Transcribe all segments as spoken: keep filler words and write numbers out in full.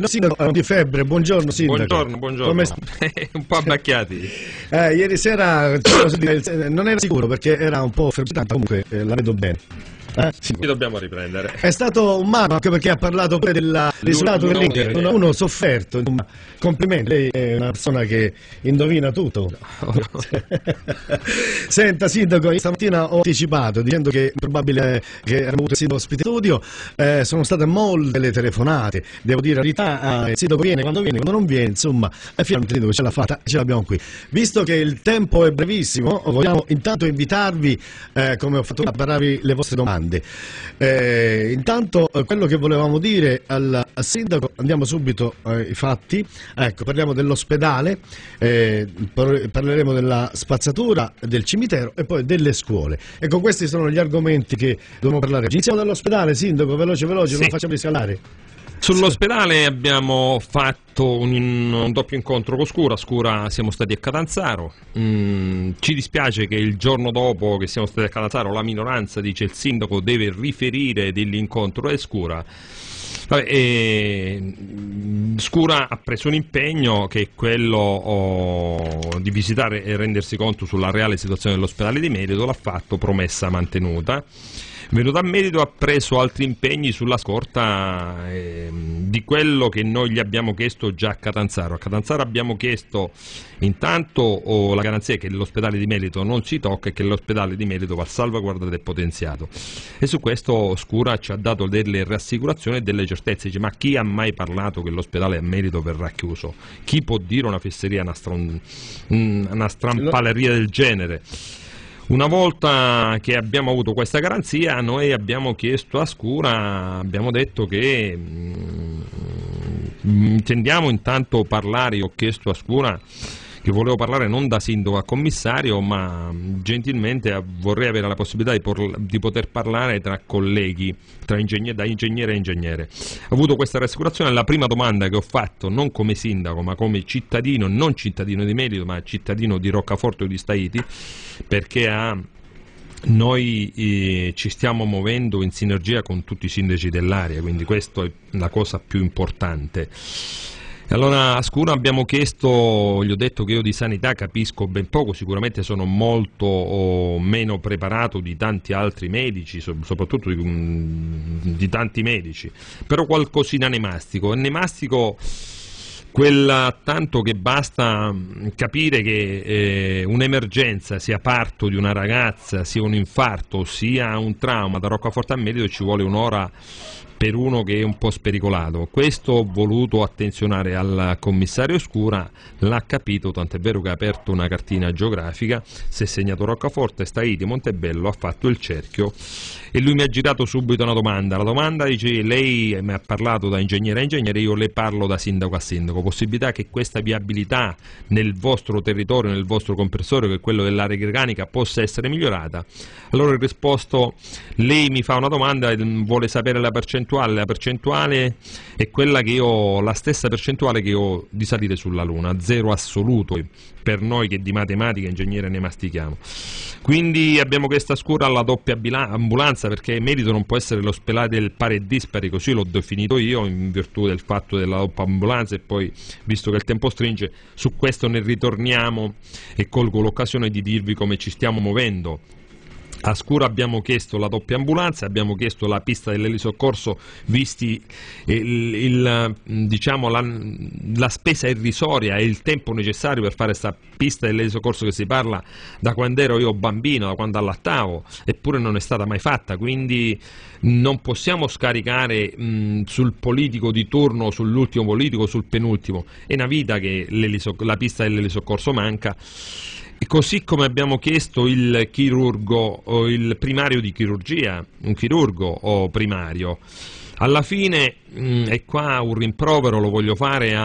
il sindaco di febbre, buongiorno sindaco. Buongiorno, buongiorno. Come... un po' abbacchiati. Eh, ieri sera non era sicuro perché era un po' febbrante, comunque eh, la vedo bene. Eh, sì. Ci dobbiamo riprendere. È stato un mago anche perché ha parlato pure del risultato dell'Inter, uno, uno sofferto, insomma, complimenti, lei è una persona che indovina tutto. Senta sindaco, io stamattina ho anticipato dicendo che è probabile che avremmo avuto il sindaco ospite in studio, eh, sono state molte le telefonate, devo dire la verità, eh, il sindaco viene quando viene, quando non viene, insomma, e finalmente ce l'ha fatta, ce l'abbiamo qui. Visto che il tempo è brevissimo, vogliamo intanto invitarvi, eh, come ho fatto, a pararvi le vostre domande. Eh, intanto eh, quello che volevamo dire al, al sindaco, andiamo subito ai eh, fatti. Ecco, parliamo dell'ospedale, eh, parleremo della spazzatura, del cimitero e poi delle scuole. Ecco, questi sono gli argomenti che dobbiamo parlare. Iniziamo dall'ospedale, sindaco, veloce veloce, sì. Non facciamo riscalare. Sull'ospedale abbiamo fatto un, un doppio incontro con Scura. Scura siamo stati a Catanzaro. Mm, ci dispiace che il giorno dopo che siamo stati a Catanzaro la minoranza dice il sindaco deve riferire dell'incontro e Scura. Vabbè, e, Scura ha preso un impegno che è quello oh, di visitare e rendersi conto sulla reale situazione dell'ospedale di Merito, l'ha fatto, promessa mantenuta. Venuto a Merito ha preso altri impegni sulla scorta eh, di quello che noi gli abbiamo chiesto già a Catanzaro. A Catanzaro abbiamo chiesto intanto oh, la garanzia che l'ospedale di Merito non si tocca e che l'ospedale di Merito va salvaguardato e potenziato. E su questo Scura ci ha dato delle rassicurazioni e delle certezze. Dice, ma chi ha mai parlato che l'ospedale a Merito verrà chiuso? Chi può dire una fesseria, una, stron... una strampaleria del genere? Una volta che abbiamo avuto questa garanzia, noi abbiamo chiesto a Scura, abbiamo detto che mh, intendiamo intanto parlare, io ho chiesto a Scura che volevo parlare non da sindaco a commissario, ma gentilmente vorrei avere la possibilità di, por, di poter parlare tra colleghi, tra ingegnere, da ingegnere a ingegnere. Ho avuto questa rassicurazione. La prima domanda che ho fatto, non come sindaco, ma come cittadino, non cittadino di Merito, ma cittadino di Roccaforte o di Staiti, perché a noi eh, ci stiamo muovendo in sinergia con tutti i sindaci dell'area, quindi questa è la cosa più importante. Allora a Scura abbiamo chiesto, gli ho detto che io di sanità capisco ben poco, sicuramente sono molto oh, meno preparato di tanti altri medici, so, soprattutto di, di tanti medici, però qualcosina ne mastico, e ne mastico quella tanto che basta capire che eh, un'emergenza, sia parto di una ragazza, sia un infarto, sia un trauma da Roccaforte a Merito, ci vuole un'ora per uno che è un po' spericolato. Questo ho voluto attenzionare al commissario Scura, l'ha capito, tant'è vero che ha aperto una cartina geografica, si è segnato Roccaforte, Staiti, Montebello, ha fatto il cerchio e lui mi ha girato subito una domanda. La domanda dice, lei mi ha parlato da ingegnere a ingegnere, io le parlo da sindaco a sindaco, possibilità che questa viabilità nel vostro territorio, nel vostro comprensorio, che è quello dell'area greganica, possa essere migliorata? Allora ho risposto, lei mi fa una domanda e vuole sapere la percentuale. La percentuale è quella che io ho, la stessa percentuale che ho di salire sulla Luna, zero assoluto per noi che di matematica e ingegnere ne mastichiamo. Quindi abbiamo chiesto a Scura la doppia ambulanza, perché Merito non può essere l'ospedale del pari e dispari, così l'ho definito io in virtù del fatto della doppia ambulanza, e poi visto che il tempo stringe su questo ne ritorniamo e colgo l'occasione di dirvi come ci stiamo muovendo. A Scura abbiamo chiesto la doppia ambulanza, abbiamo chiesto la pista dell'elisoccorso, visti il, il, diciamo, la, la spesa irrisoria e il tempo necessario per fare questa pista dell'elisoccorso che si parla da quando ero io bambino, da quando allattavo, eppure non è stata mai fatta, quindi non possiamo scaricare mh, sul politico di turno, sull'ultimo politico, sul penultimo. È una vita che la pista dell'elisoccorso manca. E così come abbiamo chiesto il chirurgo o il primario di chirurgia, un chirurgo o primario. Alla fine, mh, e qua un rimprovero lo voglio fare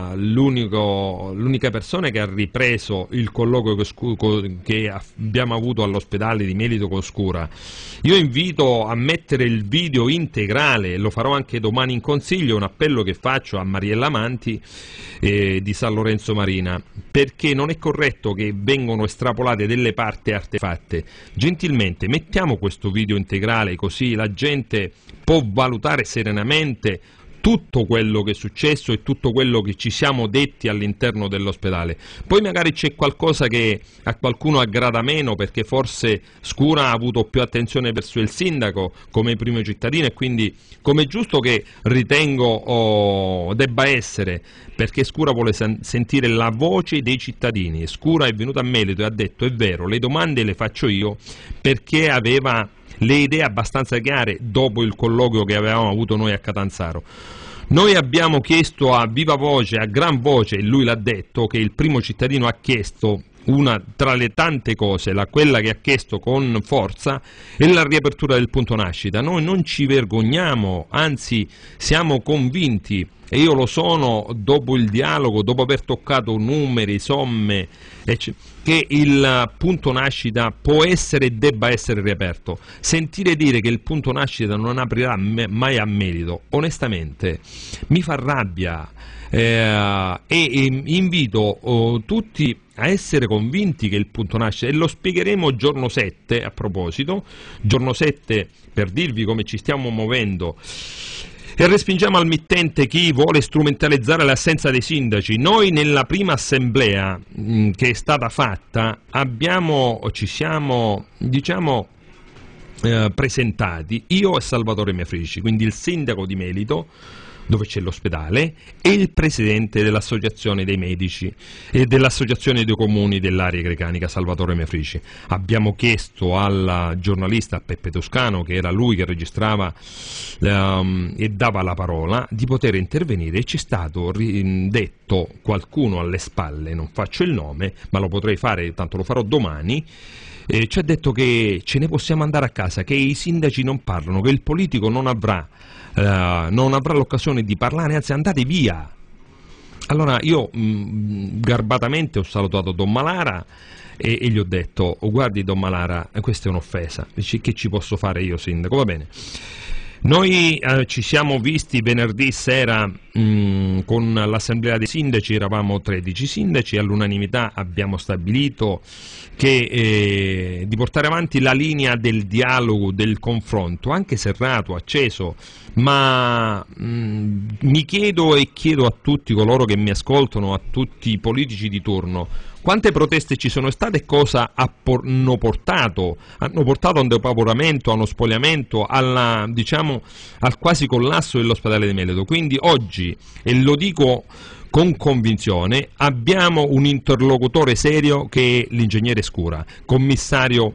all'unica persona che ha ripreso il colloquio che abbiamo avuto all'ospedale di Merito con Scura. Io invito a mettere il video integrale, lo farò anche domani in consiglio, un appello che faccio a Mariella Manti eh, di San Lorenzo Marina, perché non è corretto che vengono estrapolate delle parti artefatte. Gentilmente mettiamo questo video integrale, così la gente può valutare serenamente tutto quello che è successo e tutto quello che ci siamo detti all'interno dell'ospedale. Poi magari c'è qualcosa che a qualcuno aggrada meno, perché forse Scura ha avuto più attenzione verso il sindaco come primo cittadino, e quindi come è giusto che ritengo oh, debba essere, perché Scura vuole sen- sentire la voce dei cittadini. Scura è venuto a Meleto e ha detto: è vero, le domande le faccio io, perché aveva le idee abbastanza chiare dopo il colloquio che avevamo avuto noi a Catanzaro. Noi abbiamo chiesto a viva voce, a gran voce, e lui l'ha detto, che il primo cittadino ha chiesto una tra le tante cose, la, quella che ha chiesto con forza, è la riapertura del punto nascita. Noi non ci vergogniamo, anzi siamo convinti, e io lo sono dopo il dialogo, dopo aver toccato numeri, somme, che il punto nascita può essere e debba essere riaperto. Sentire dire che il punto nascita non aprirà mai a Meleto, onestamente mi fa rabbia, eh, e invito oh, tutti a essere convinti che il punto nascita, e lo spiegheremo giorno sette, a proposito, giorno sette, per dirvi come ci stiamo muovendo. E respingiamo al mittente chi vuole strumentalizzare l'assenza dei sindaci. Noi nella prima assemblea mh, che è stata fatta abbiamo, ci siamo, diciamo, eh, presentati, io e Salvatore Mefrici, quindi il sindaco di Meleto, dove c'è l'ospedale, e il presidente dell'associazione dei medici e dell'associazione dei comuni dell'area grecanica, Salvatore Mefrici. Abbiamo chiesto al giornalista Peppe Toscano, che era lui che registrava um, e dava la parola, di poter intervenire, e ci è stato detto, qualcuno alle spalle, non faccio il nome, ma lo potrei fare, tanto lo farò domani, eh, ci ha detto che ce ne possiamo andare a casa, che i sindaci non parlano, che il politico non avrà Uh, non avrà l'occasione di parlare, anzi andate via. Allora io mh, garbatamente ho salutato Don Malara e, e gli ho detto: oh, guardi Don Malara, questa è un'offesa, che ci posso fare io sindaco? Va bene. Noi eh, ci siamo visti venerdì sera mh, con l'assemblea dei sindaci, eravamo tredici sindaci, all'unanimità abbiamo stabilito che, eh, di portare avanti la linea del dialogo, del confronto, anche serrato, acceso, ma mh, mi chiedo e chiedo a tutti coloro che mi ascoltano, a tutti i politici di turno, quante proteste ci sono state e cosa hanno portato? Hanno portato a un depauperamento, a uno spogliamento, alla, diciamo, al quasi collasso dell'ospedale di Meleto. Quindi oggi, e lo dico con convinzione, abbiamo un interlocutore serio che è l'ingegnere Scura, commissario,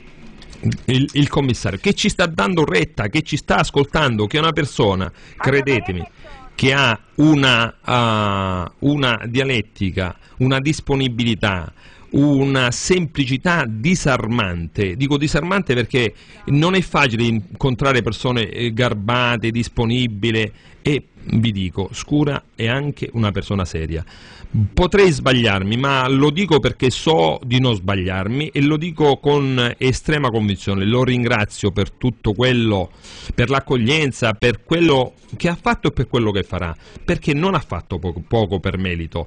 il, il commissario, che ci sta dando retta, che ci sta ascoltando, che è una persona, credetemi, che ha una, uh, una dialettica, una disponibilità, una semplicità disarmante. Dico disarmante perché non è facile incontrare persone garbate, disponibili, e vi dico, Scura è anche una persona seria. Potrei sbagliarmi, ma lo dico perché so di non sbagliarmi, e lo dico con estrema convinzione. Lo ringrazio per tutto quello, per l'accoglienza, per quello che ha fatto e per quello che farà, perché non ha fatto poco, poco per Meleto.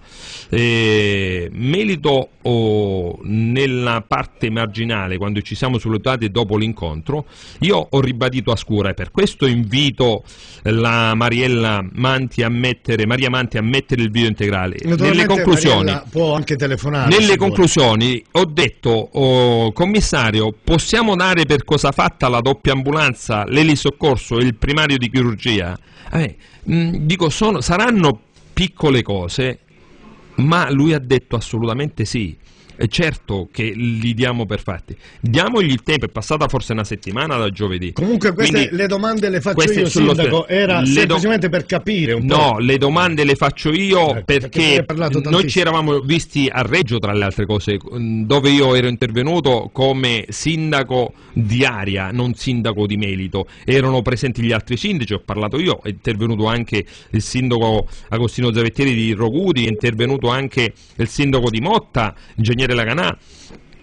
Eh, Meleto oh, nella parte marginale, quando ci siamo salutati dopo l'incontro, io ho ribadito a Scura, e per questo invito la Mariella Manti a mettere, Maria Manti a mettere il video integrale. Nelle conclusioni, può anche telefonare, nelle conclusioni ho detto: oh, commissario, possiamo dare per cosa fatta la doppia ambulanza, l'elisoccorso e il primario di chirurgia? Eh, mh, dico, sono, saranno piccole cose, ma lui ha detto assolutamente sì. E certo che li diamo per fatti, diamogli il tempo. È passata forse una settimana da giovedì. Comunque queste Quindi, le domande le faccio io, sindaco, era semplicemente per capire un po'. No, le domande le faccio io, eh, perché, perché noi ci eravamo visti a Reggio, tra le altre cose, dove io ero intervenuto come sindaco di area, non sindaco di Meleto. Erano presenti gli altri sindaci, ho parlato io, è intervenuto anche il sindaco Agostino Zavettieri di Rogudi, è intervenuto anche il sindaco di Motta, ingegnere Laganà,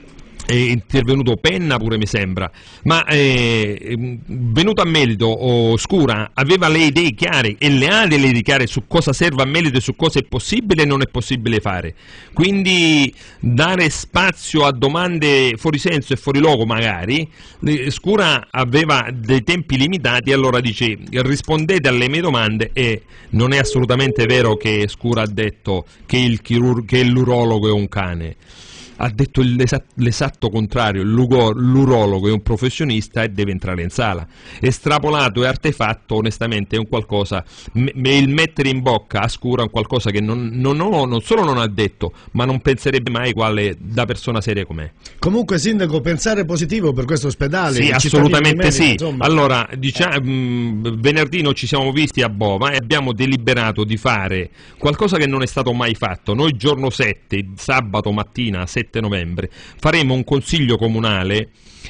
è intervenuto Penna pure mi sembra, ma eh, venuto a Melito oh, Scura aveva le idee chiare e le ha delle idee chiare su cosa serve a Melito e su cosa è possibile e non è possibile fare, quindi dare spazio a domande fuori senso e fuori luogo magari, Scura aveva dei tempi limitati, allora dice rispondete alle mie domande, e non è assolutamente vero che Scura ha detto che il chirurgo, che l'urologo è un cane. Ha detto l'esatto contrario, l'urologo è un professionista e deve entrare in sala. Estrapolato e artefatto, onestamente è un qualcosa, il mettere in bocca a Scura è un qualcosa che non, non, non, non solo non ha detto, ma non penserebbe mai quale da persona seria com'è. Comunque Sindaco, pensare positivo per questo ospedale? Sì, assolutamente sì. Insomma. Allora, diciamo, mh, venerdì noi ci siamo visti a Bova e abbiamo deliberato di fare qualcosa che non è stato mai fatto. Noi giorno sette, sabato mattina, sette novembre, faremo un consiglio comunale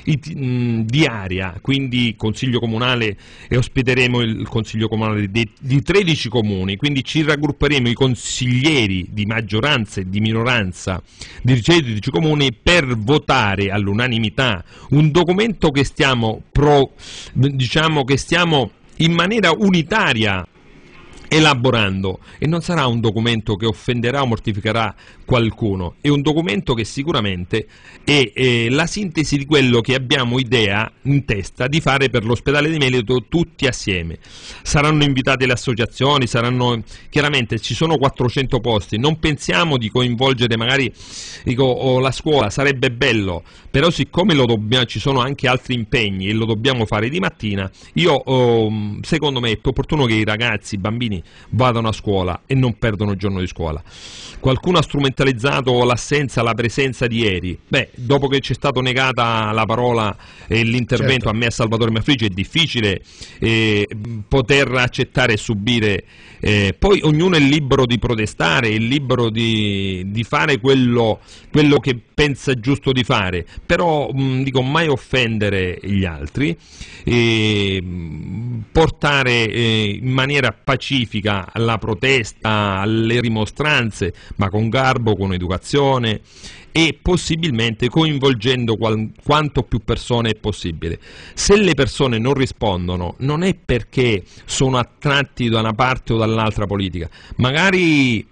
di area, quindi consiglio comunale, e ospiteremo il consiglio comunale di, di tredici comuni, quindi ci raggrupperemo i consiglieri di maggioranza e di minoranza di tredici comuni per votare all'unanimità un documento che stiamo pro, diciamo che stiamo in maniera unitaria elaborando, e non sarà un documento che offenderà o mortificherà qualcuno, è un documento che sicuramente è, è la sintesi di quello che abbiamo idea in testa di fare per l'ospedale di Melito tutti assieme. Saranno invitate le associazioni, saranno, chiaramente ci sono quattrocento posti, non pensiamo di coinvolgere magari dico, oh, la scuola, sarebbe bello, però siccome lo dobbiamo, ci sono anche altri impegni e lo dobbiamo fare di mattina, io oh, secondo me è più opportuno che i ragazzi, i bambini vadano a scuola e non perdono il giorno di scuola. Qualcuno ha strumentalizzato l'assenza, la presenza di ieri. Beh, dopo che ci è stata negata la parola e l'intervento, certo, a me, a Salvatore Mafrici, è difficile eh, poter accettare e subire. Eh, poi ognuno è libero di protestare, è libero di, di fare quello, quello che pensa giusto di fare, però mh, dico mai offendere gli altri, eh, portare eh, in maniera pacifica la protesta, le rimostranze, ma con garbo, con educazione e possibilmente coinvolgendo qual- quanto più persone è possibile. Se le persone non rispondono non è perché sono attratti da una parte o dall'altra politica, magari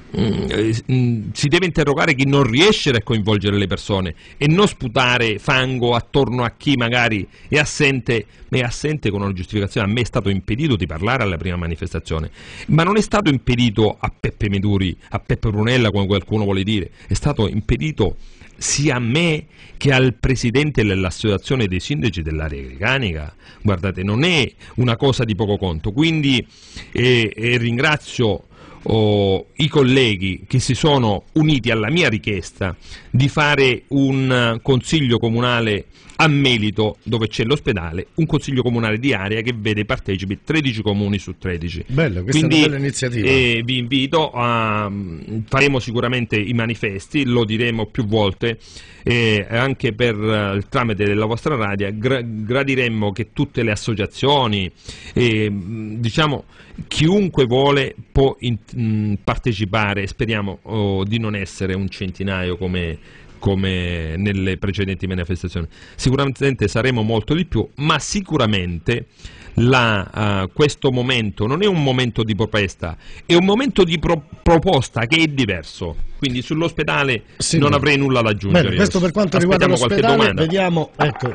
mm, si deve interrogare chi non riesce a coinvolgere le persone e non sputare fango attorno a chi magari è assente, ma è assente con una giustificazione. A me è stato impedito di parlare alla prima manifestazione, ma non è stato impedito a Peppe Meduri, a Peppe Brunella, come qualcuno vuole dire, è stato impedito sia a me che al presidente dell'associazione dei sindaci dell'area grecanica. Guardate, non è una cosa di poco conto, quindi eh, eh, ringrazio Oh, i colleghi che si sono uniti alla mia richiesta di fare un consiglio comunale a Melito, dove c'è l'ospedale, un consiglio comunale di area che vede partecipi tredici comuni su tredici. Bello, questa Quindi, è una bella iniziativa. Eh, vi invito a faremo sicuramente i manifesti, lo diremo più volte, eh, anche per uh, il tramite della vostra radio, gra gradiremmo che tutte le associazioni, eh, diciamo chiunque vuole può in, mh, partecipare, speriamo oh, di non essere un centinaio come, come nelle precedenti manifestazioni, sicuramente saremo molto di più, ma sicuramente la, uh, questo momento non è un momento di protesta, è un momento di pro proposta che è diverso, quindi sull'ospedale sì, non avrei nulla da aggiungere. Bene, questo per quanto riguarda l'ospedale, vediamo, ecco,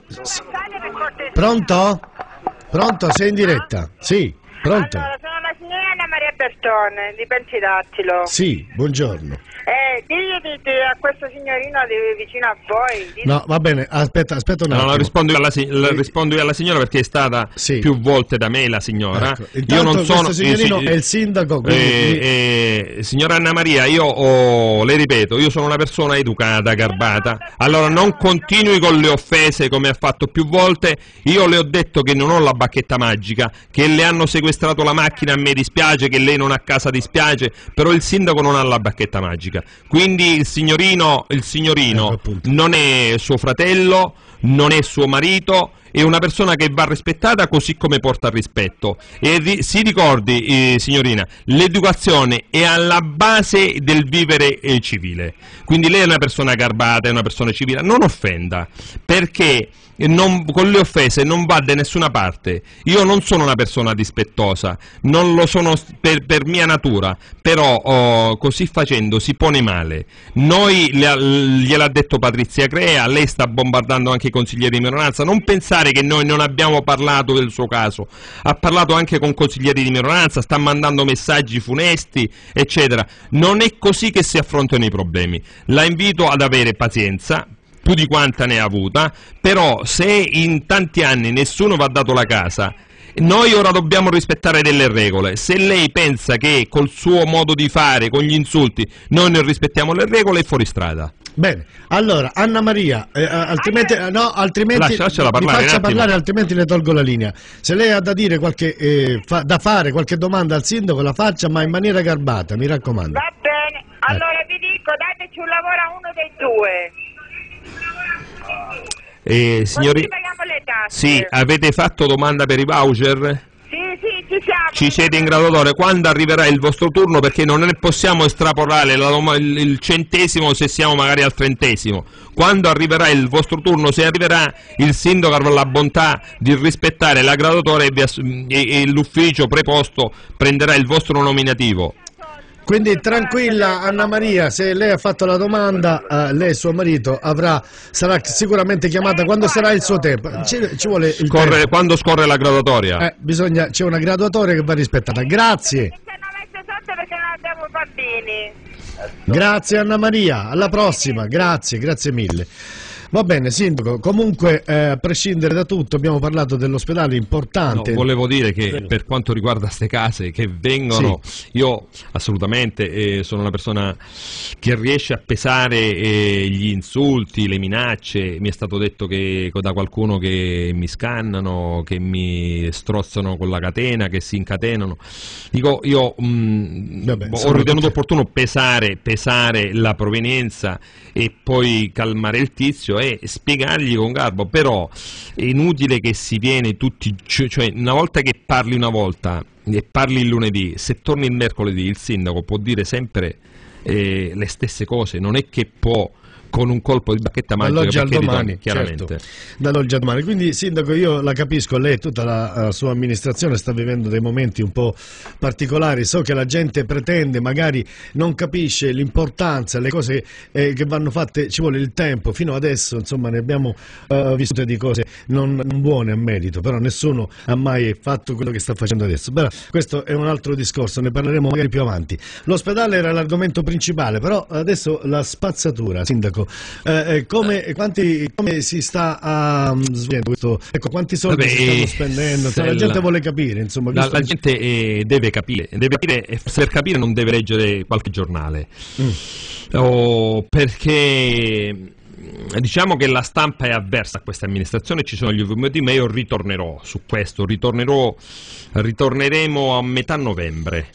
pronto? Pronto, sei in diretta? Sì, pronto? Allora, sono la signora Anna Maria Bertone di Pensidattilo. Sì, buongiorno. Eh, digli a questo signorino di vicino a voi. Digli... No, va bene, aspetta, aspetta un attimo. No, no, rispondo io alla, si rispondo io alla signora perché è stata sì. più volte da me la signora. Ecco. Io non sono questo signorino eh, è il sindaco. Quindi... Eh, eh, signora Anna Maria, io oh, le ripeto, io sono una persona educata, garbata. Allora non continui con le offese come ha fatto più volte. Io le ho detto che non ho la bacchetta magica, che le hanno sequestrato la macchina, a me dispiace, che lei non ha casa dispiace, però il sindaco non ha la bacchetta magica. Quindi il signorino, il signorino non è suo fratello, non è suo marito è una persona che va rispettata così come porta rispetto. E ri si ricordi, eh, signorina, l'educazione è alla base del vivere eh, civile. Quindi lei è una persona garbata, è una persona civile, non offenda, perché non, con le offese non va da nessuna parte. Io non sono una persona dispettosa, non lo sono per, per mia natura, però oh, così facendo si pone male. Noi, gliel'ha detto Patrizia Crea, lei sta bombardando anche i consiglieri di minoranza. Non pensare che noi non abbiamo parlato del suo caso, ha parlato anche con consiglieri di minoranza, sta mandando messaggi funesti, eccetera. Non è così che si affrontano i problemi. La invito ad avere pazienza, più di quanta ne ha avuta, però se in tanti anni nessuno va dato la casa, noi ora dobbiamo rispettare delle regole. Se lei pensa che col suo modo di fare, con gli insulti, noi non rispettiamo le regole, è fuori strada. Bene, allora Anna Maria, eh, altrimenti, no, altrimenti Lascia, parlare, mi faccia parlare, altrimenti le tolgo la linea. Se lei ha da dire qualche, eh, fa, da fare qualche domanda al sindaco, la faccia, ma in maniera garbata, mi raccomando. Va bene, allora eh. vi dico, dateci un lavoro a uno dei due. Eh, signori, sì, avete fatto domanda per i voucher? Sì, sì, ci siamo. Ci siete in graduatoria? Quando arriverà il vostro turno? Perché non ne possiamo estrapolare la, il, il centesimo se siamo magari al trentesimo. Quando arriverà il vostro turno, se arriverà, il sindaco avrà la bontà di rispettare la graduatoria e, e, e l'ufficio preposto prenderà il vostro nominativo. Quindi tranquilla Anna Maria, se lei ha fatto la domanda, eh, lei e suo marito avrà, sarà sicuramente chiamata quando sarà il suo tempo. Ci, ci vuole il scorre, tempo. Quando scorre la graduatoria? Eh, bisogna, c'è una graduatoria che va rispettata. Grazie. Perché non abbiamo bambini. Grazie Anna Maria, alla prossima, grazie, grazie mille. Va bene, sindaco, comunque eh, a prescindere da tutto abbiamo parlato dell'ospedale importante. No, volevo dire che per quanto riguarda queste case che vengono, sì. Io assolutamente eh, sono una persona che riesce a pesare eh, gli insulti, le minacce. Mi è stato detto che da qualcuno che mi scannano, che mi strozzano con la catena, che si incatenano. Dico, io mh, Vabbè, ho ritenuto opportuno pesare, pesare la provenienza e poi calmare il tizio e spiegargli con garbo. Però è inutile che si viene tutti, cioè una volta che parli una volta e parli il lunedì, se torni il mercoledì il sindaco può dire sempre eh, le stesse cose, non è che può con un colpo di bacchetta magica al domani, chiaramente. Certo. Dall'oggi al domani. Quindi sindaco, io la capisco, lei e tutta la uh, sua amministrazione sta vivendo dei momenti un po' particolari, so che la gente pretende, magari non capisce l'importanza, le cose eh, che vanno fatte, ci vuole il tempo, fino adesso insomma ne abbiamo uh, vissute di cose non, non buone a merito, però nessuno ha mai fatto quello che sta facendo adesso. Però questo è un altro discorso, ne parleremo magari più avanti. L'ospedale era l'argomento principale, però adesso la spazzatura, sindaco. Eh, come, quanti, come si sta uh, svolgendo questo? Ecco, quanti soldi Vabbè, si stanno spendendo? Cioè, la gente vuole capire, insomma. La, la gente eh, deve capire, deve capire, e per capire non deve leggere qualche giornale. Mm. Oh, perché diciamo che la stampa è avversa a questa amministrazione, ci sono gli motivi, ma io ritornerò su questo, ritornerò, ritorneremo a metà novembre.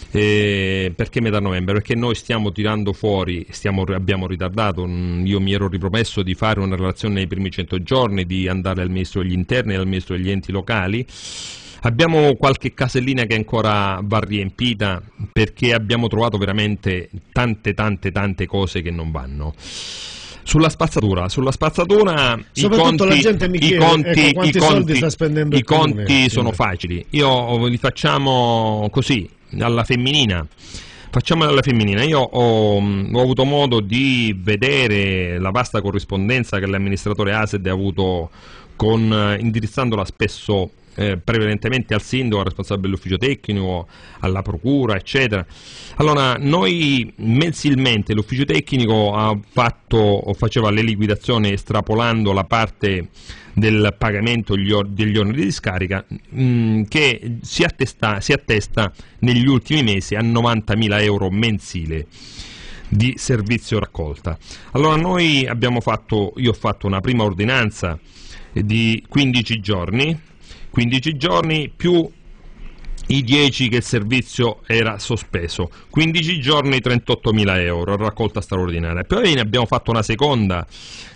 Eh, perché metà novembre? Perché noi stiamo tirando fuori, stiamo, abbiamo ritardato, io mi ero ripromesso di fare una relazione nei primi cento giorni, di andare al Ministro degli Interni e al Ministro degli Enti Locali. Abbiamo qualche casellina che ancora va riempita perché abbiamo trovato veramente tante tante tante cose che non vanno. Sulla spazzatura, sulla spazzatura i conti, la gente mi chiede, i conti, ecco, quanti i soldi conti, sta spendendo i conti comune, sono sì. facili, io li facciamo così, alla femminina. Facciamo alla femminina. Io ho, ho avuto modo di vedere la vasta corrispondenza che l'amministratore A S E D ha avuto con, indirizzandola spesso eh, prevalentemente al sindaco, al responsabile dell'ufficio tecnico, alla procura, eccetera. Allora, noi mensilmente l'ufficio tecnico ha fatto, faceva le liquidazioni estrapolando la parte del pagamento degli oneri di discarica mh, che si attesta, si attesta negli ultimi mesi a novantamila euro mensile di servizio raccolta. Allora noi abbiamo fatto, io ho fatto una prima ordinanza di quindici giorni, quindici giorni più i dieci che il servizio era sospeso, quindici giorni trentottomila euro, raccolta straordinaria. Poi ne abbiamo fatto una seconda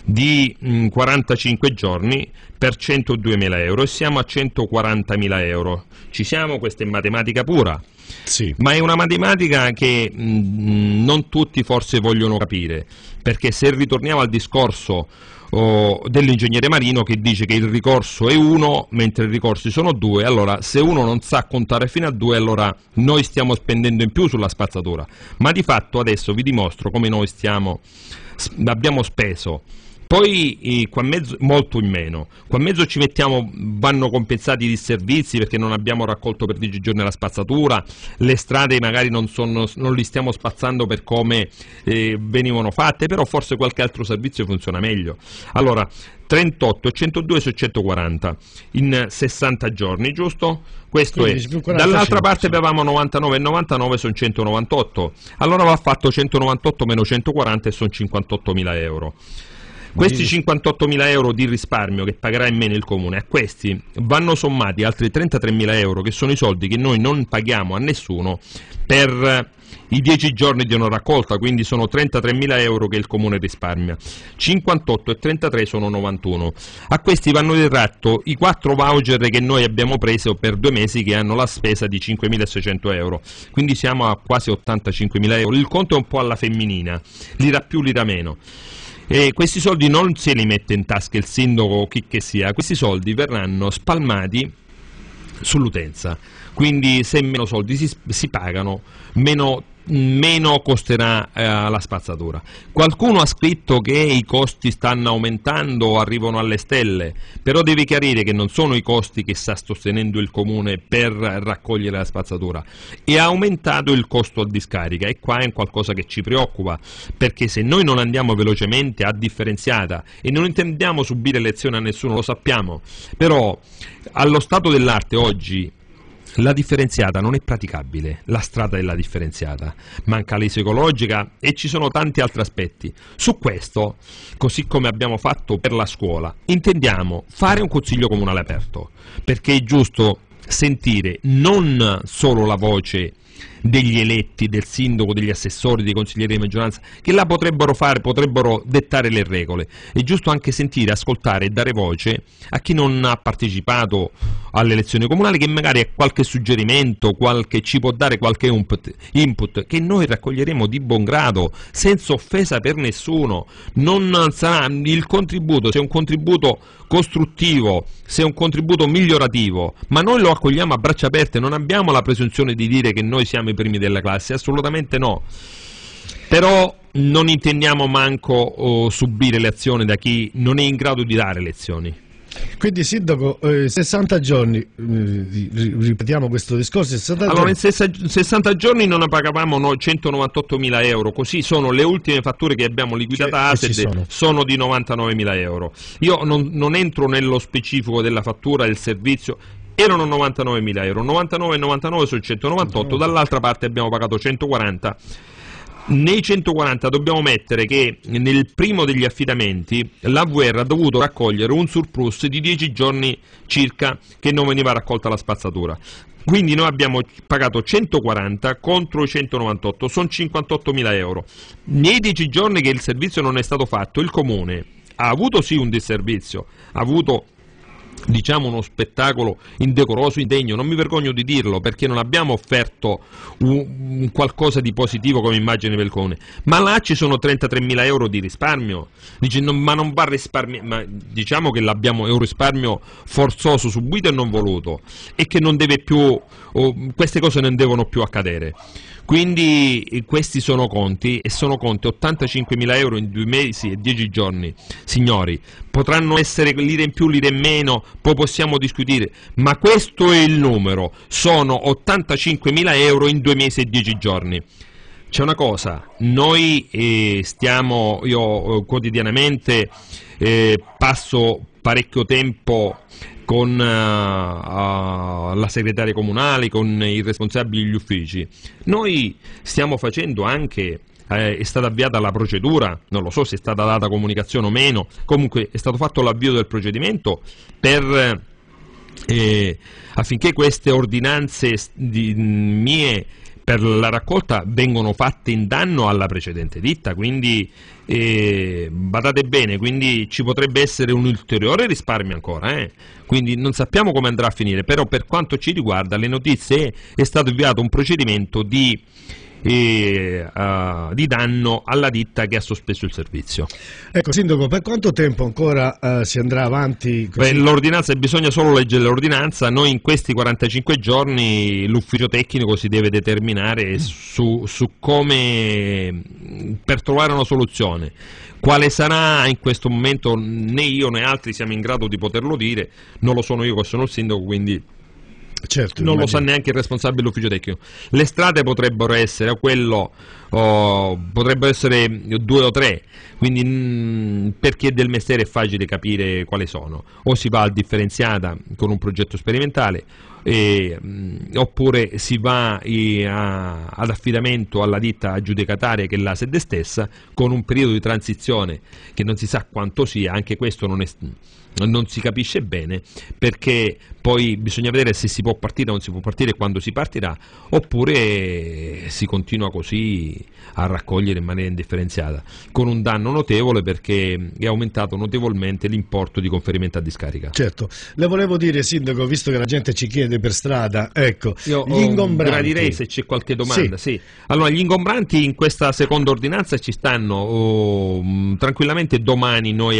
di mh, quarantacinque giorni per centoduemila euro e siamo a centoquarantamila euro. Ci siamo, questa è matematica pura. Sì. Ma è una matematica che mh, non tutti forse vogliono capire, perché se ritorniamo al discorso oh, dell'ingegnere marino che dice che il ricorso è uno mentre i ricorsi sono due, allora se uno non sa contare fino a due, allora noi stiamo spendendo in più sulla spazzatura, ma di fatto adesso vi dimostro come noi stiamo, abbiamo speso. Poi eh, qua in mezzo, molto in meno, qua in mezzo ci mettiamo, vanno compensati i disservizi perché non abbiamo raccolto per dieci giorni la spazzatura, le strade magari non, sono, non li stiamo spazzando per come eh, venivano fatte, però forse qualche altro servizio funziona meglio. Allora, trentotto e centodue su centoquaranta in sessanta giorni, giusto? Questo è. Dall'altra parte avevamo novantanove e novantanove, sono centonovantotto, allora va fatto centonovantotto meno centoquaranta e sono cinquantottomila euro. Questi cinquantottomila euro di risparmio che pagherà in meno il comune, a questi vanno sommati altri trentatremila euro, che sono i soldi che noi non paghiamo a nessuno per i dieci giorni di non raccolta, quindi sono trentatremila euro che il comune risparmia. cinquantotto e trentatré sono novantuno. A questi vanno di ratto i quattro voucher che noi abbiamo preso per due mesi, che hanno la spesa di cinquemilaseicento euro, quindi siamo a quasi ottantacinquemila euro. Il conto è un po' alla femminina, lira più, lira meno. E questi soldi non se li mette in tasca il sindaco o chi che sia, questi soldi verranno spalmati sull'utenza, quindi se meno soldi si, si pagano, meno, meno costerà eh, la spazzatura. Qualcuno ha scritto che i costi stanno aumentando o arrivano alle stelle, però devi chiarire che non sono i costi che sta sostenendo il comune per raccogliere la spazzatura, è aumentato il costo a discarica, e qua è qualcosa che ci preoccupa, perché se noi non andiamo velocemente a differenziata, e non intendiamo subire lezioni a nessuno, lo sappiamo, però allo stato dell'arte oggi la differenziata non è praticabile, la strada della differenziata, manca l'esa ecologica e ci sono tanti altri aspetti. Su questo, così come abbiamo fatto per la scuola, intendiamo fare un consiglio comunale aperto, perché è giusto sentire non solo la voce degli eletti, del sindaco, degli assessori, dei consiglieri di maggioranza, che la potrebbero fare, potrebbero dettare le regole. È giusto anche sentire, ascoltare e dare voce a chi non ha partecipato alle elezioni comunali, che magari ha qualche suggerimento, qualche, ci può dare qualche input, input che noi raccoglieremo di buon grado, senza offesa per nessuno. Non sarà il contributo, se è un contributo costruttivo, se è un contributo migliorativo, ma noi lo accogliamo a braccia aperte, non abbiamo la presunzione di dire che noi siamo i primi della classe, assolutamente no, però non intendiamo manco oh, subire lezioni da chi non è in grado di dare lezioni. Quindi sindaco, eh, sessanta giorni, eh, ripetiamo questo discorso, sessanta allora giorni. in sessanta giorni non pagavamo noi centonovantottomila euro, così sono le ultime fatture che abbiamo liquidata A S E D, sono. sono di novantanovemila euro. Io non, non entro nello specifico della fattura del servizio, erano novantanovemila euro, novantanove e novantanove su centonovantotto, dall'altra parte abbiamo pagato centoquaranta. Nei centoquaranta dobbiamo mettere che nel primo degli affidamenti l'A V R ha dovuto raccogliere un surplus di dieci giorni circa che non veniva raccolta la spazzatura. Quindi noi abbiamo pagato centoquaranta contro i centonovantotto, sono cinquantottomila euro. Nei dieci giorni che il servizio non è stato fatto, il comune ha avuto sì un disservizio, ha avuto diciamo uno spettacolo indecoroso, indegno, non mi vergogno di dirlo, perché non abbiamo offerto un, un qualcosa di positivo come immagine per il comune, ma là ci sono trentatremila euro di risparmio. Dice, no, ma non va risparmio, ma diciamo che l'abbiamo, è un risparmio forzoso, subito e non voluto, e che non deve più, oh, queste cose non devono più accadere. Quindi questi sono conti, e sono conti ottantacinquemila euro in due mesi e dieci giorni. Signori, potranno essere lire in più, lire in meno, poi possiamo discutere, ma questo è il numero, sono ottantacinquemila euro in due mesi e dieci giorni. C'è una cosa, noi eh, stiamo, io eh, quotidianamente eh, passo parecchio tempo con uh, uh, la segretaria comunale, con i responsabili degli uffici. Noi stiamo facendo anche, eh, è stata avviata la procedura, non lo so se è stata data comunicazione o meno, comunque è stato fatto l'avvio del procedimento per eh, affinché queste ordinanze di, mie per la raccolta vengono fatte in danno alla precedente ditta, quindi eh, badate bene, quindi ci potrebbe essere un ulteriore risparmio ancora, eh? Quindi non sappiamo come andrà a finire, però per quanto ci riguarda le notizie è stato avviato un procedimento di E, uh, di danno alla ditta che ha sospeso il servizio. Ecco, Sindaco, per quanto tempo ancora uh, si andrà avanti così? Beh, l'ordinanza, bisogna solo leggere l'ordinanza. Noi in questi quarantacinque giorni l'ufficio tecnico si deve determinare mm. su, su come, per trovare una soluzione. Quale sarà in questo momento né io né altri siamo in grado di poterlo dire, non lo sono io che sono il sindaco, quindi certo, non immagino. Lo sa neanche il responsabile dell'ufficio tecnico. Le strade potrebbero essere quello, oh, potrebbero essere due o tre, quindi mh, per chi è del mestiere è facile capire quali sono. O si va al differenziata con un progetto sperimentale, e, mh, oppure si va eh, a, ad affidamento alla ditta aggiudicataria che è la sede stessa, con un periodo di transizione che non si sa quanto sia. Anche questo non è, non si capisce bene, perché poi bisogna vedere se si può partire o non si può partire, quando si partirà, oppure si continua così a raccogliere in maniera indifferenziata, con un danno notevole, perché è aumentato notevolmente l'importo di conferimento a discarica. Certo, le volevo dire, Sindaco, visto che la gente ci chiede per strada, ecco, io gli ingombranti. Gradirei se c'è qualche domanda. Sì. Sì. Allora, gli ingombranti in questa seconda ordinanza ci stanno oh, tranquillamente. Domani noi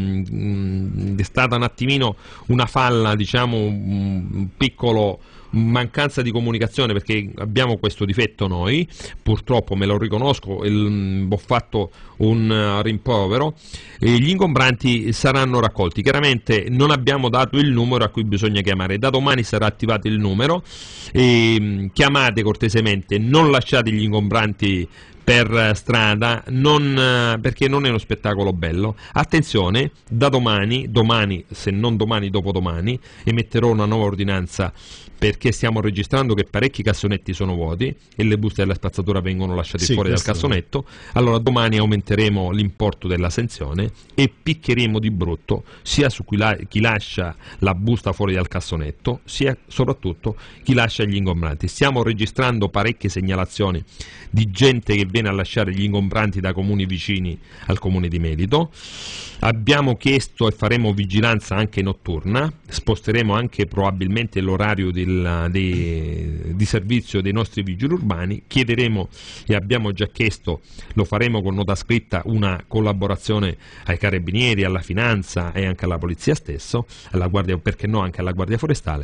mh, è stata un attimino una falla, diciamo, un piccolo mancanza di comunicazione, perché abbiamo questo difetto noi, purtroppo me lo riconosco, il, ho fatto un uh, rimprovero, e gli ingombranti saranno raccolti. Chiaramente non abbiamo dato il numero a cui bisogna chiamare, da domani sarà attivato il numero, e, um, chiamate cortesemente, non lasciate gli ingombranti per strada, non, perché non è uno spettacolo bello. Attenzione, da domani, domani se non domani dopodomani, emetterò una nuova ordinanza, perché stiamo registrando che parecchi cassonetti sono vuoti e le buste della spazzatura vengono lasciate sì, fuori dal cassonetto. Allora domani aumenteremo l'importo della sanzione e picchieremo di brutto sia su chi, la, chi lascia la busta fuori dal cassonetto, sia soprattutto chi lascia gli ingombranti. Stiamo registrando parecchie segnalazioni di gente che viene a lasciare gli ingombranti da comuni vicini al comune di Melito. Abbiamo chiesto e faremo vigilanza anche notturna, sposteremo anche probabilmente l'orario del, di, di servizio dei nostri vigili urbani. Chiederemo, e abbiamo già chiesto, lo faremo con nota scritta, una collaborazione ai carabinieri, alla finanza e anche alla polizia stesso, alla guardia, perché no anche alla guardia forestale,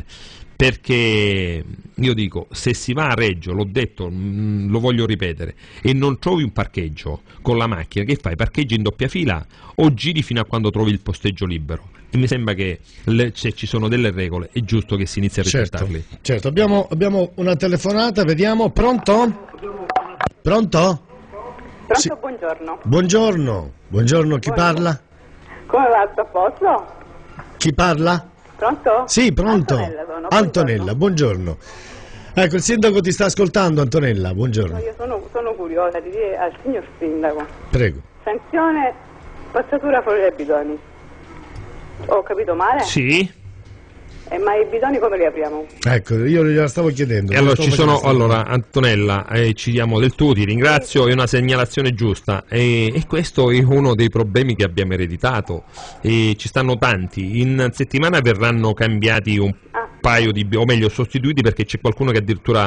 perché io dico, se si va a Reggio, l'ho detto, mh, lo voglio ripetere, e non trovi un parcheggio con la macchina, che fai? Parcheggi in doppia fila o giri fino a quando trovi il posteggio libero? E mi sembra che le, se ci sono delle regole è giusto che si inizi a rispettarli. Certo, certo. Abbiamo, abbiamo una telefonata, vediamo. Pronto? Pronto? Pronto, sì. Buongiorno. Buongiorno, buongiorno, chi Buongiorno. parla? Come va, sto a posto? Chi parla? Pronto? Sì, pronto. Antonella sono. Antonella, buongiorno. Ecco, il sindaco ti sta ascoltando, Antonella, buongiorno. No, io sono, sono curiosa di dire al signor sindaco. Prego. Sanzione, spazzatura fuori dai bidoni. Ho capito male? Sì. Eh, ma i bidoni come li apriamo? Ecco, io gliela stavo chiedendo. E allora, ci sono, allora Antonella, eh, ci diamo del tu, ti ringrazio, è una segnalazione giusta, e, e questo è uno dei problemi che abbiamo ereditato, e ci stanno tanti. In settimana verranno cambiati un ah. paio di, o meglio sostituiti, perché c'è qualcuno che addirittura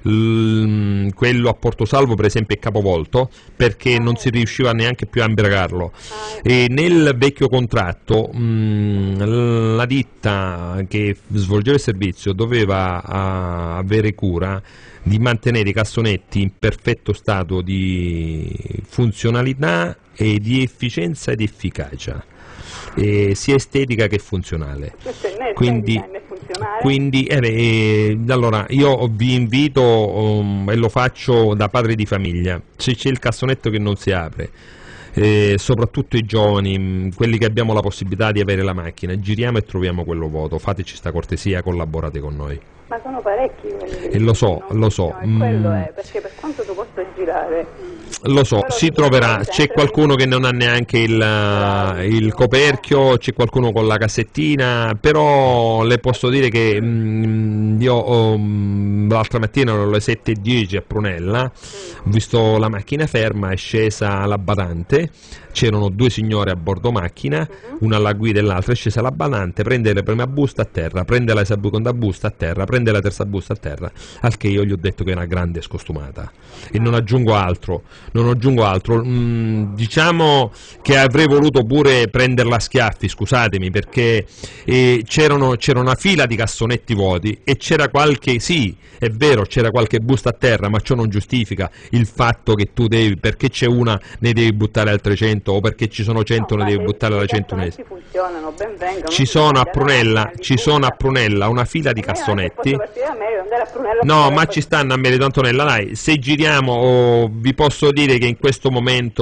l, quello a Portosalvo per esempio è capovolto, perché non si riusciva neanche più a imbragarlo, e nel vecchio contratto mh, la ditta che svolgeva il servizio doveva uh, avere cura di mantenere i cassonetti in perfetto stato di funzionalità e di efficienza ed efficacia, e sia estetica che funzionale. Quindi, quindi eh beh, allora io vi invito, um, e lo faccio da padre di famiglia, se c'è il cassonetto che non si apre, eh, soprattutto i giovani, quelli che abbiamo la possibilità di avere la macchina, giriamo e troviamo quello vuoto, fateci sta cortesia, collaborate con noi. Ma sono parecchi quelli che e lo so, lo so. No, quello è, perché per quanto tu posso girare. Lo so, Però si troverà, c'è qualcuno che non ha neanche il, il coperchio, c'è qualcuno con la cassettina, però le posso dire che mh, io ho, mh, l'altra mattina ero alle sette e dieci a Prunella, ho visto la macchina ferma, è scesa la badante, c'erano due signore a bordo macchina, una alla guida e l'altra, è scesa la badante, prende la prima busta a terra, prende la seconda busta a terra, prende la terza busta a terra, al che io gli ho detto che è una grande scostumata e non aggiungo altro, non aggiungo altro, mm, diciamo che avrei voluto pure prenderla a schiaffi, scusatemi, perché eh, c'erano, c'era una fila di cassonetti vuoti e c'era qualche, sì, è vero, c'era qualche busta a terra, ma ciò non giustifica il fatto che tu devi, perché c'è una ne devi buttare altre cento, o perché ci sono cento No, ne ma devi se- buttare se alla i centunesima. cassonetti funzionano, ben vengano. Ci Non sono a si Prunella, prende la ci sono a macchina, Prunella una fila di li butta. cassonetti. Ma io posso partire a Merito, andare a Prunella No, per ma fare- ci stanno a merito, Antonella, dai, se giriamo oh, vi posso dire che in questo momento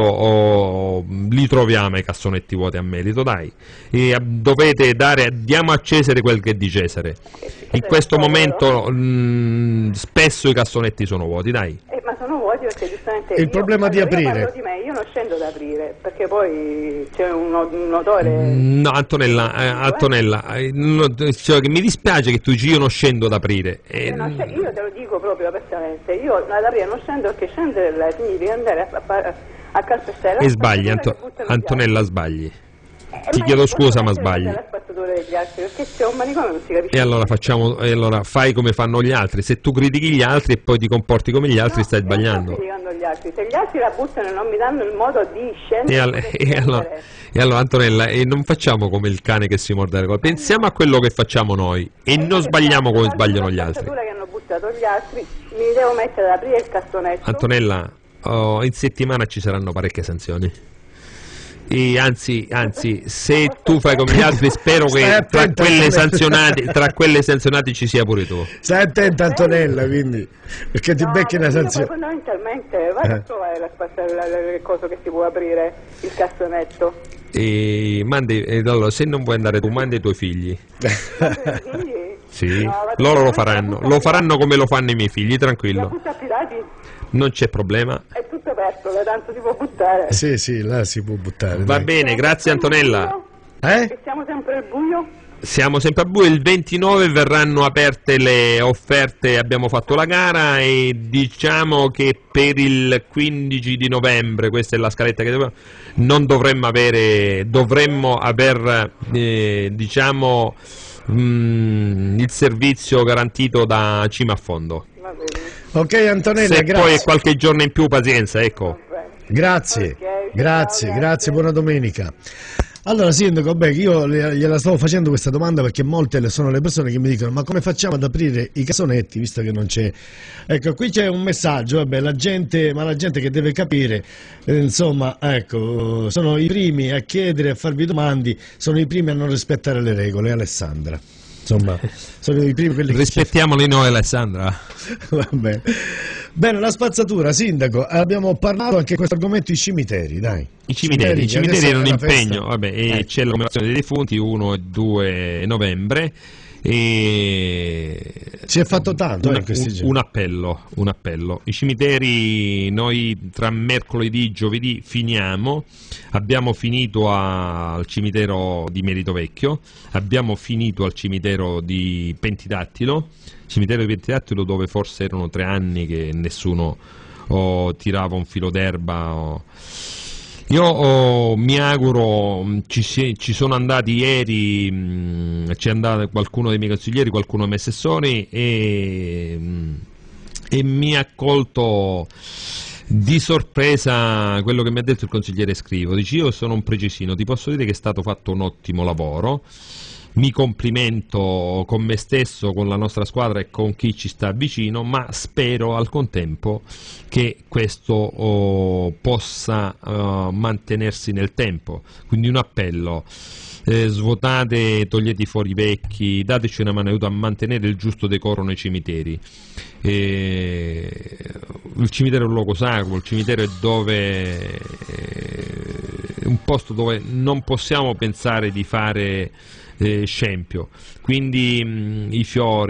oh, li troviamo i cassonetti vuoti a merito, dai, e, eh, dovete dare, diamo a Cesare quel che è di Cesare. In questo momento mh, spesso i cassonetti sono vuoti, dai. Eh, ma sono vuoti perché giustamente Il io- problema di allora, io aprire. parlo di me, io non scendo ad aprire perché poi c'è un, un odore. No, Antonella, eh, Antonella, eh, no, cioè, che mi dispiace che tu dici io non scendo ad aprire. eh, Io, non sc- io te lo dico proprio apertamente, io ad aprire non scendo perché scendere là significa andare a, a, a calpestare la e sbagli, spazzatura Anto- che buttano via. Antonella, sbagli. Eh, ti ma chiedo io scusa, ma posso mettere sbagli. la spazzatura degli altri perché c'è un manicomio non si capisce. E allora facciamo, e allora fai come fanno gli altri. Se tu critichi gli altri e poi ti comporti come gli altri, No, stai io non sto sbagliando. criticando gli altri. Se gli altri la buttano e non mi danno il modo di scendere, E, al- dove e allora, scendere. e allora, Antonella, e non facciamo come il cane che si morde le cose. Pensiamo a quello che facciamo noi e non sbagliamo come sbagliano gli altri. La spazzatura che hanno buttato gli altri, mi devo mettere ad aprire il cassonetto. Antonella, oh, in settimana ci saranno parecchie sanzioni. E anzi, anzi, se tu fai come gli altri, spero Stai che tra attenta, quelle, Antonella. sanzionate, tra quelle sanzionate ci sia pure tu. Stai attenta, Antonella, quindi, perché ti No, becchi una perché io sanzione. poi fondamentalmente vado Eh. a trovare la spazzatura, la- la- il coso che si può aprire, il cassonetto. E mandi, e allora, se non vuoi andare tu, manda i tuoi figli. Quindi, Sì, no, vado- loro lo la faranno, butta lo a faranno come lo fanno i miei figli, La tranquillo, butta a pirati non c'è problema. è tutto aperto, da tanto si può buttare. Sì, sì, là si può buttare. Va dai. bene, grazie Antonella. Eh? Che siamo sempre al buio? Siamo sempre a buio, il ventinove verranno aperte le offerte, abbiamo fatto la gara e diciamo che per il quindici di novembre, questa è la scaletta che dobbiamo, non dovremmo avere, dovremmo aver, eh, diciamo, mh, il servizio garantito da cima a fondo. Va bene. Ok, Antonella, Se poi è grazie. qualche giorno in più, pazienza, ecco. Va bene. Grazie, Ok, grazie, ciao, grazie, grazie. buona domenica. Allora, Sindaco, beh, io le- gliela stavo facendo questa domanda perché molte le- sono le persone che mi dicono ma come facciamo ad aprire i cassonetti visto che non c'è. Ecco, qui c'è un messaggio, vabbè, la gente, ma la gente che deve capire, eh, insomma, ecco, sono i primi a chiedere, a farvi domande, sono i primi a non rispettare le regole, Alessandra. Insomma, sono i primi quelli che Rispettiamoli noi, Alessandra. Va bene. Bene, la spazzatura, Sindaco, abbiamo parlato anche di questo argomento, i cimiteri, dai. I cimiteri, i che cimiteri adesso è erano un una festa. impegno, vabbè, e Eh. c'è la commemorazione dei defunti uno e due novembre e Si è fatto tanto un, eh, in questi un- giorni. un appello, un appello. I cimiteri noi tra mercoledì e giovedì finiamo, abbiamo finito a- al cimitero di Merito Vecchio, abbiamo finito al cimitero di Pentidattilo, cimitero di Pentidattilo dove forse erano tre anni che nessuno oh, tirava un filo d'erba. oh. Io oh, mi auguro, mh, ci, si- ci sono andati ieri, mh, c'è andato qualcuno dei miei consiglieri, qualcuno dei miei assessori e, mh, e mi ha accolto di sorpresa quello che mi ha detto il consigliere Scrivo. Dice: io sono un precisino, ti posso dire che è stato fatto un ottimo lavoro. Mi complimento con me stesso, con la nostra squadra e con chi ci sta vicino, ma spero al contempo che questo oh, possa oh, mantenersi nel tempo. Quindi un appello: eh, svuotate, togliete fuori i vecchi, dateci una mano aiuto a mantenere il giusto decoro nei cimiteri. Eh, il cimitero è un luogo sacro, il cimitero è dove è un posto dove non possiamo pensare di fare eh, scempio. Quindi mh, i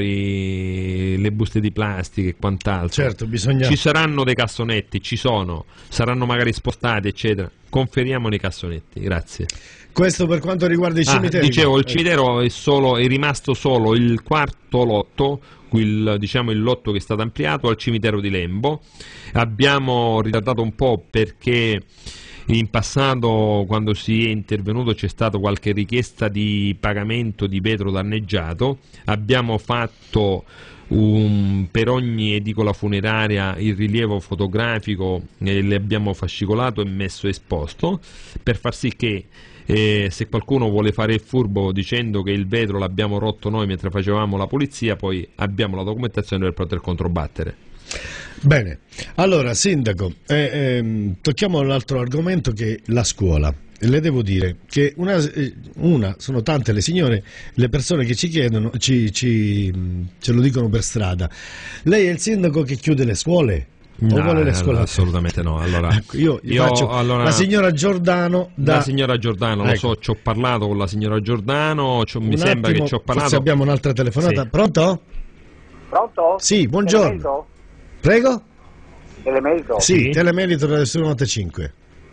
fiori, le buste di plastica e quant'altro. Certo, bisogna... Ci saranno dei cassonetti, ci sono, saranno magari spostati, eccetera. Conferiamo nei cassonetti, grazie. Questo per quanto riguarda i Ah, cimiteri. dicevo, il cimitero è, solo, è rimasto solo il quarto lotto, il, diciamo il lotto che è stato ampliato al cimitero di Lembo. Abbiamo ritardato un po' perché in passato, quando si è intervenuto, c'è stata qualche richiesta di pagamento di vetro danneggiato. Abbiamo fatto un, per ogni edicola funeraria il rilievo fotografico, e le abbiamo fascicolato e messo esposto, per far sì che eh, se qualcuno vuole fare il furbo dicendo che il vetro l'abbiamo rotto noi mentre facevamo la pulizia, poi abbiamo la documentazione per poter controbattere. Bene, allora sindaco, eh, ehm, tocchiamo l'altro argomento, che è la scuola. Le devo dire che una, una, sono tante le signore, le persone che ci chiedono, ci, ci, ce lo dicono per strada. Lei è il sindaco che chiude le scuole? No, o vuole le scuole? Assolutamente no. Allora, ecco, io, io, io faccio allora, la signora Giordano da... La signora Giordano, ecco. Lo so, ci ho parlato con la signora Giordano, mi Un sembra attimo, che ci ho parlato. forse abbiamo un'altra telefonata. Sì. Pronto? Pronto? Sì, buongiorno. Telemerito? Prego? Telemerito? Sì, Sì. Telemerito del novantacinque.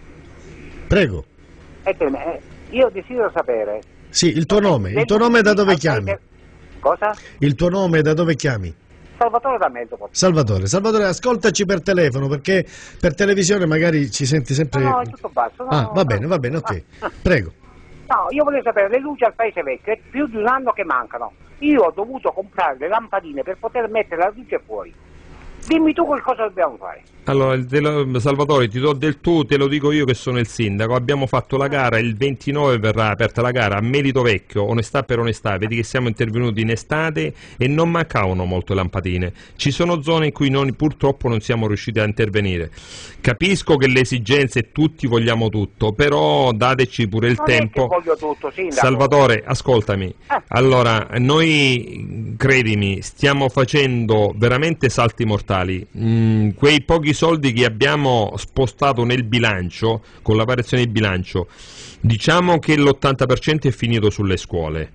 Prego. È teleme- eh, io desidero sapere... Sì, il tuo nome, il tuo nome da dove chiami? Cosa? Il tuo nome da dove chiami? Salvatore da Mezzo. Salvatore, Salvatore, ascoltaci per telefono, perché per televisione magari ci senti sempre... No, no, è tutto basso. No, ah, va no. bene, va bene, ok. Ah. Prego. No, io volevo sapere, le luci al Paese Vecchio, è più di un anno che mancano. Io ho dovuto comprare le lampadine per poter mettere la luce fuori. Dimmi tu che cosa dobbiamo fare. Allora, te lo- Salvatore, ti do del tu, te lo dico io che sono il sindaco. Abbiamo fatto la gara, il ventinove verrà aperta la gara a Merito Vecchio, onestà per onestà. Vedi che siamo intervenuti in estate e non mancavano molte lampadine. Ci sono zone in cui noi purtroppo non siamo riusciti a intervenire. Capisco che le esigenze, tutti vogliamo tutto, però dateci pure il Non tempo. è che voglio tutto, sindaco. Salvatore, ascoltami. Eh. Allora, noi, credimi, stiamo facendo veramente salti mortali. Mm, quei pochi soldi che abbiamo spostato nel bilancio, con la variazione di bilancio, diciamo che l'ottanta per cento è finito sulle scuole.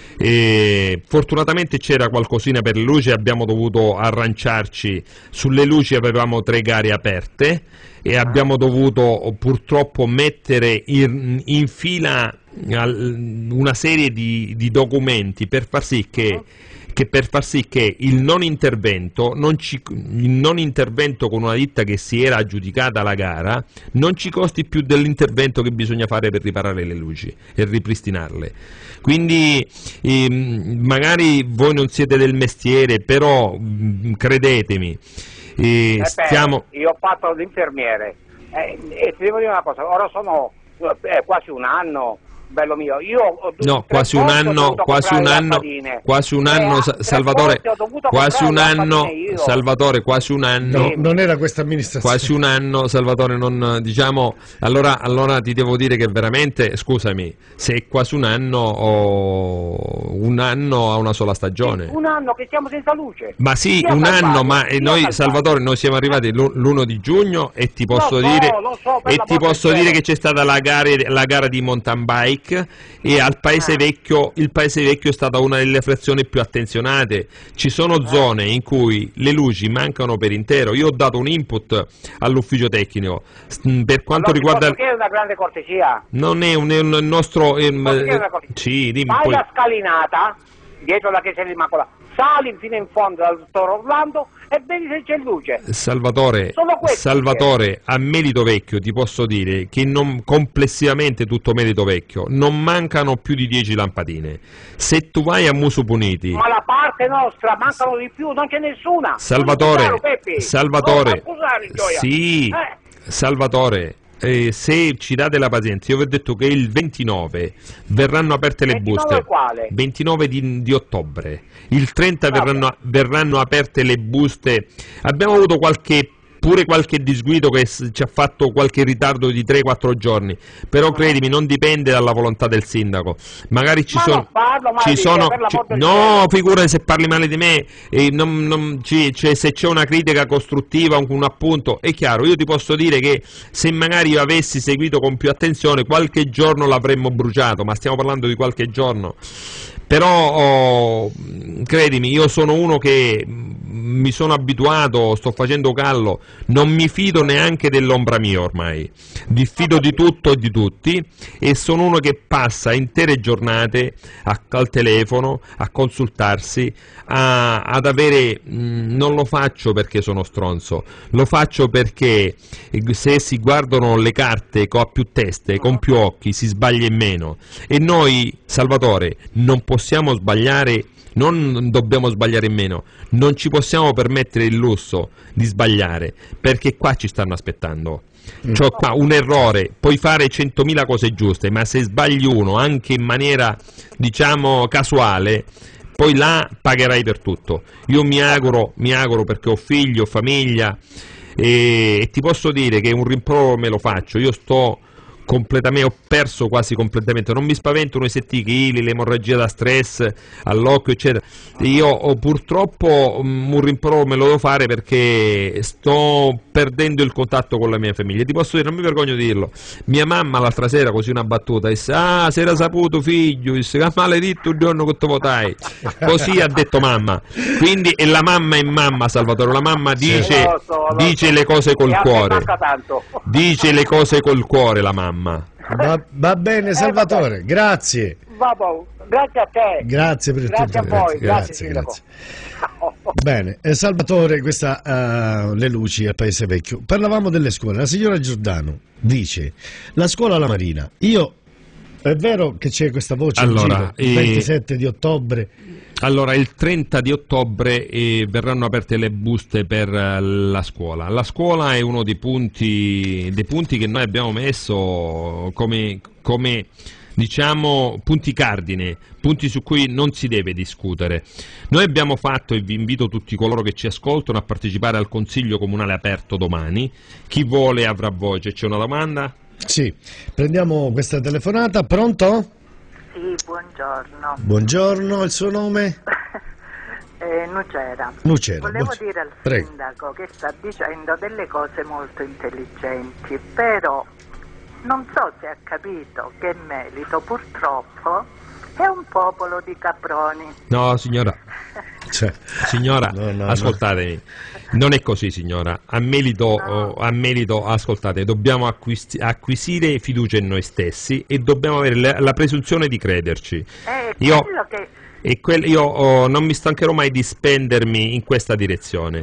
E fortunatamente c'era qualcosina per le luci, abbiamo dovuto arranciarci. Sulle luci avevamo tre gare aperte e abbiamo dovuto purtroppo mettere in, in fila una serie di, di documenti per far sì che che per far sì che il non intervento, non ci, il non intervento con una ditta che si era aggiudicata la gara non ci costi più dell'intervento che bisogna fare per riparare le luci e ripristinarle. Quindi ehm, magari voi non siete del mestiere, però mh, credetemi, eh, Eh, stiamo... beh, io ho fatto l'infermiere eh, e ti devo dire una cosa, ora sono eh, quasi un anno. Bello mio, io ho No, quasi un anno, quasi un anno, quasi un anno, Salvatore, quasi un anno, Salvatore, quasi un anno, No, non era questa amministrazione. quasi un anno, Salvatore, non diciamo, allora, allora ti devo dire che veramente, scusami, se è quasi un anno o un anno a una sola stagione. Un anno che siamo senza luce. Ma sì, Io un salvato, anno, ma io noi, salvato. Salvatore, noi siamo arrivati l'uno di giugno e ti posso Lo so, dire, lo so, per e la ti morte posso del dire cielo. che c'è stata la gara, la gara di mountain bike e al Paese Ah. Vecchio, il Paese Vecchio è stata una delle frazioni più attenzionate. Ci sono zone in cui le luci mancano per intero. Io ho dato un input all'ufficio tecnico s- per quanto Allora, riguarda... posso chiedere una grande cortesia? Non è un, è un nostro... ehm, Posso chiedere una cortesia? sì, dimmi Fai poi. la scalinata dietro la chiesa dell'Immacolata, sali fino in fondo dal dottor Orlando e vedi se c'è luce. Salvatore, Solo questo Salvatore, a Merito Vecchio ti posso dire che non, complessivamente tutto Merito Vecchio non mancano più di dieci lampadine. Se tu vai a Muso Puniti, Ma la parte nostra mancano di più, non c'è nessuna. Salvatore, Non ti accusare, Peppi. Salvatore, Non ti accusare, Gioia. sì, Eh. Salvatore, eh, se ci date la pazienza, io vi ho detto che il ventinove verranno aperte le ventinove buste, quale? ventinove di, di ottobre, il trenta Vabbè. verranno, verranno aperte le buste, abbiamo avuto qualche pure qualche disguido che ci ha fatto qualche ritardo di tre quattro giorni, però credimi, non dipende dalla volontà del sindaco. Magari ci ma sono, non parlo male ci di te, sono per l'amor ci, del no, cielo. figurati se parli male di me, e non, non, ci, cioè, se c'è una critica costruttiva, un, un appunto, è chiaro, io ti posso dire che se magari io avessi seguito con più attenzione qualche giorno l'avremmo bruciato, ma stiamo parlando di qualche giorno. Però oh, credimi, io sono uno che mi sono abituato, sto facendo callo, non mi fido neanche dell'ombra mia ormai, diffido di tutto e di tutti, e sono uno che passa intere giornate a, al telefono a consultarsi, a, ad avere, mh, non lo faccio perché sono stronzo, lo faccio perché se si guardano le carte con più teste, con più occhi, si sbaglia in meno, e noi, Salvatore, non possiamo sbagliare, non dobbiamo sbagliare in meno, non ci possiamo permettere il lusso di sbagliare, perché qua ci stanno aspettando. Cioè, qua un errore, puoi fare centomila cose giuste, ma se sbagli uno anche in maniera, diciamo, casuale, poi là pagherai per tutto. Io mi auguro, mi auguro perché ho figli, ho famiglia, e, e ti posso dire che un rimprovero me lo faccio. Io sto completamente, ho perso quasi completamente, non mi spaventano i sette chili, l'emorragia da stress all'occhio eccetera. Io ho, purtroppo um, un rimprovero me lo devo fare perché sto perdendo il contatto con la mia famiglia. Ti posso dire, non mi vergogno di dirlo, mia mamma l'altra sera, così una battuta, disse: ah, se era saputo figlio, disse, che maledetto il giorno che te votai, così ha detto mamma. Quindi e la mamma è mamma, Salvatore, la mamma dice, lo so, lo dice so. le cose col E a me cuore, manca tanto. dice le cose col cuore la mamma. Va, va bene Salvatore, grazie. Vabbè, grazie a te. Grazie per Grazie tutto. a voi, grazie, grazie, grazie. Sindaco. Bene, eh, Salvatore, questa uh, le luci al Paese Vecchio. Parlavamo delle scuole. La signora Giordano dice: la scuola alla Marina. Io, è vero che c'è questa voce in Allora, giro, il eh, ventisette di ottobre. Allora, il trenta di ottobre eh, verranno aperte le buste per eh, la scuola. La scuola è uno dei punti, dei punti che noi abbiamo messo come, come diciamo punti cardine, punti su cui non si deve discutere. Noi abbiamo fatto, e vi invito tutti coloro che ci ascoltano a partecipare al Consiglio Comunale aperto domani. Chi vuole avrà voce. C'è una domanda? Sì, prendiamo questa telefonata. Pronto? Sì, buongiorno. Buongiorno, il suo nome? eh, Nucera. Nucera. Volevo buongiorno. dire al Prego. sindaco che sta dicendo delle cose molto intelligenti, però non so se ha capito che Melito purtroppo è un popolo di caproni. No, signora. Cioè, Signora, no, no, ascoltatemi, non è così, signora. A merito, No. a merito, ascoltate, dobbiamo acquis- acquisire fiducia in noi stessi e dobbiamo avere la, la presunzione di crederci. È Io, quello che... e quel- io oh, non mi stancherò mai di spendermi in questa direzione.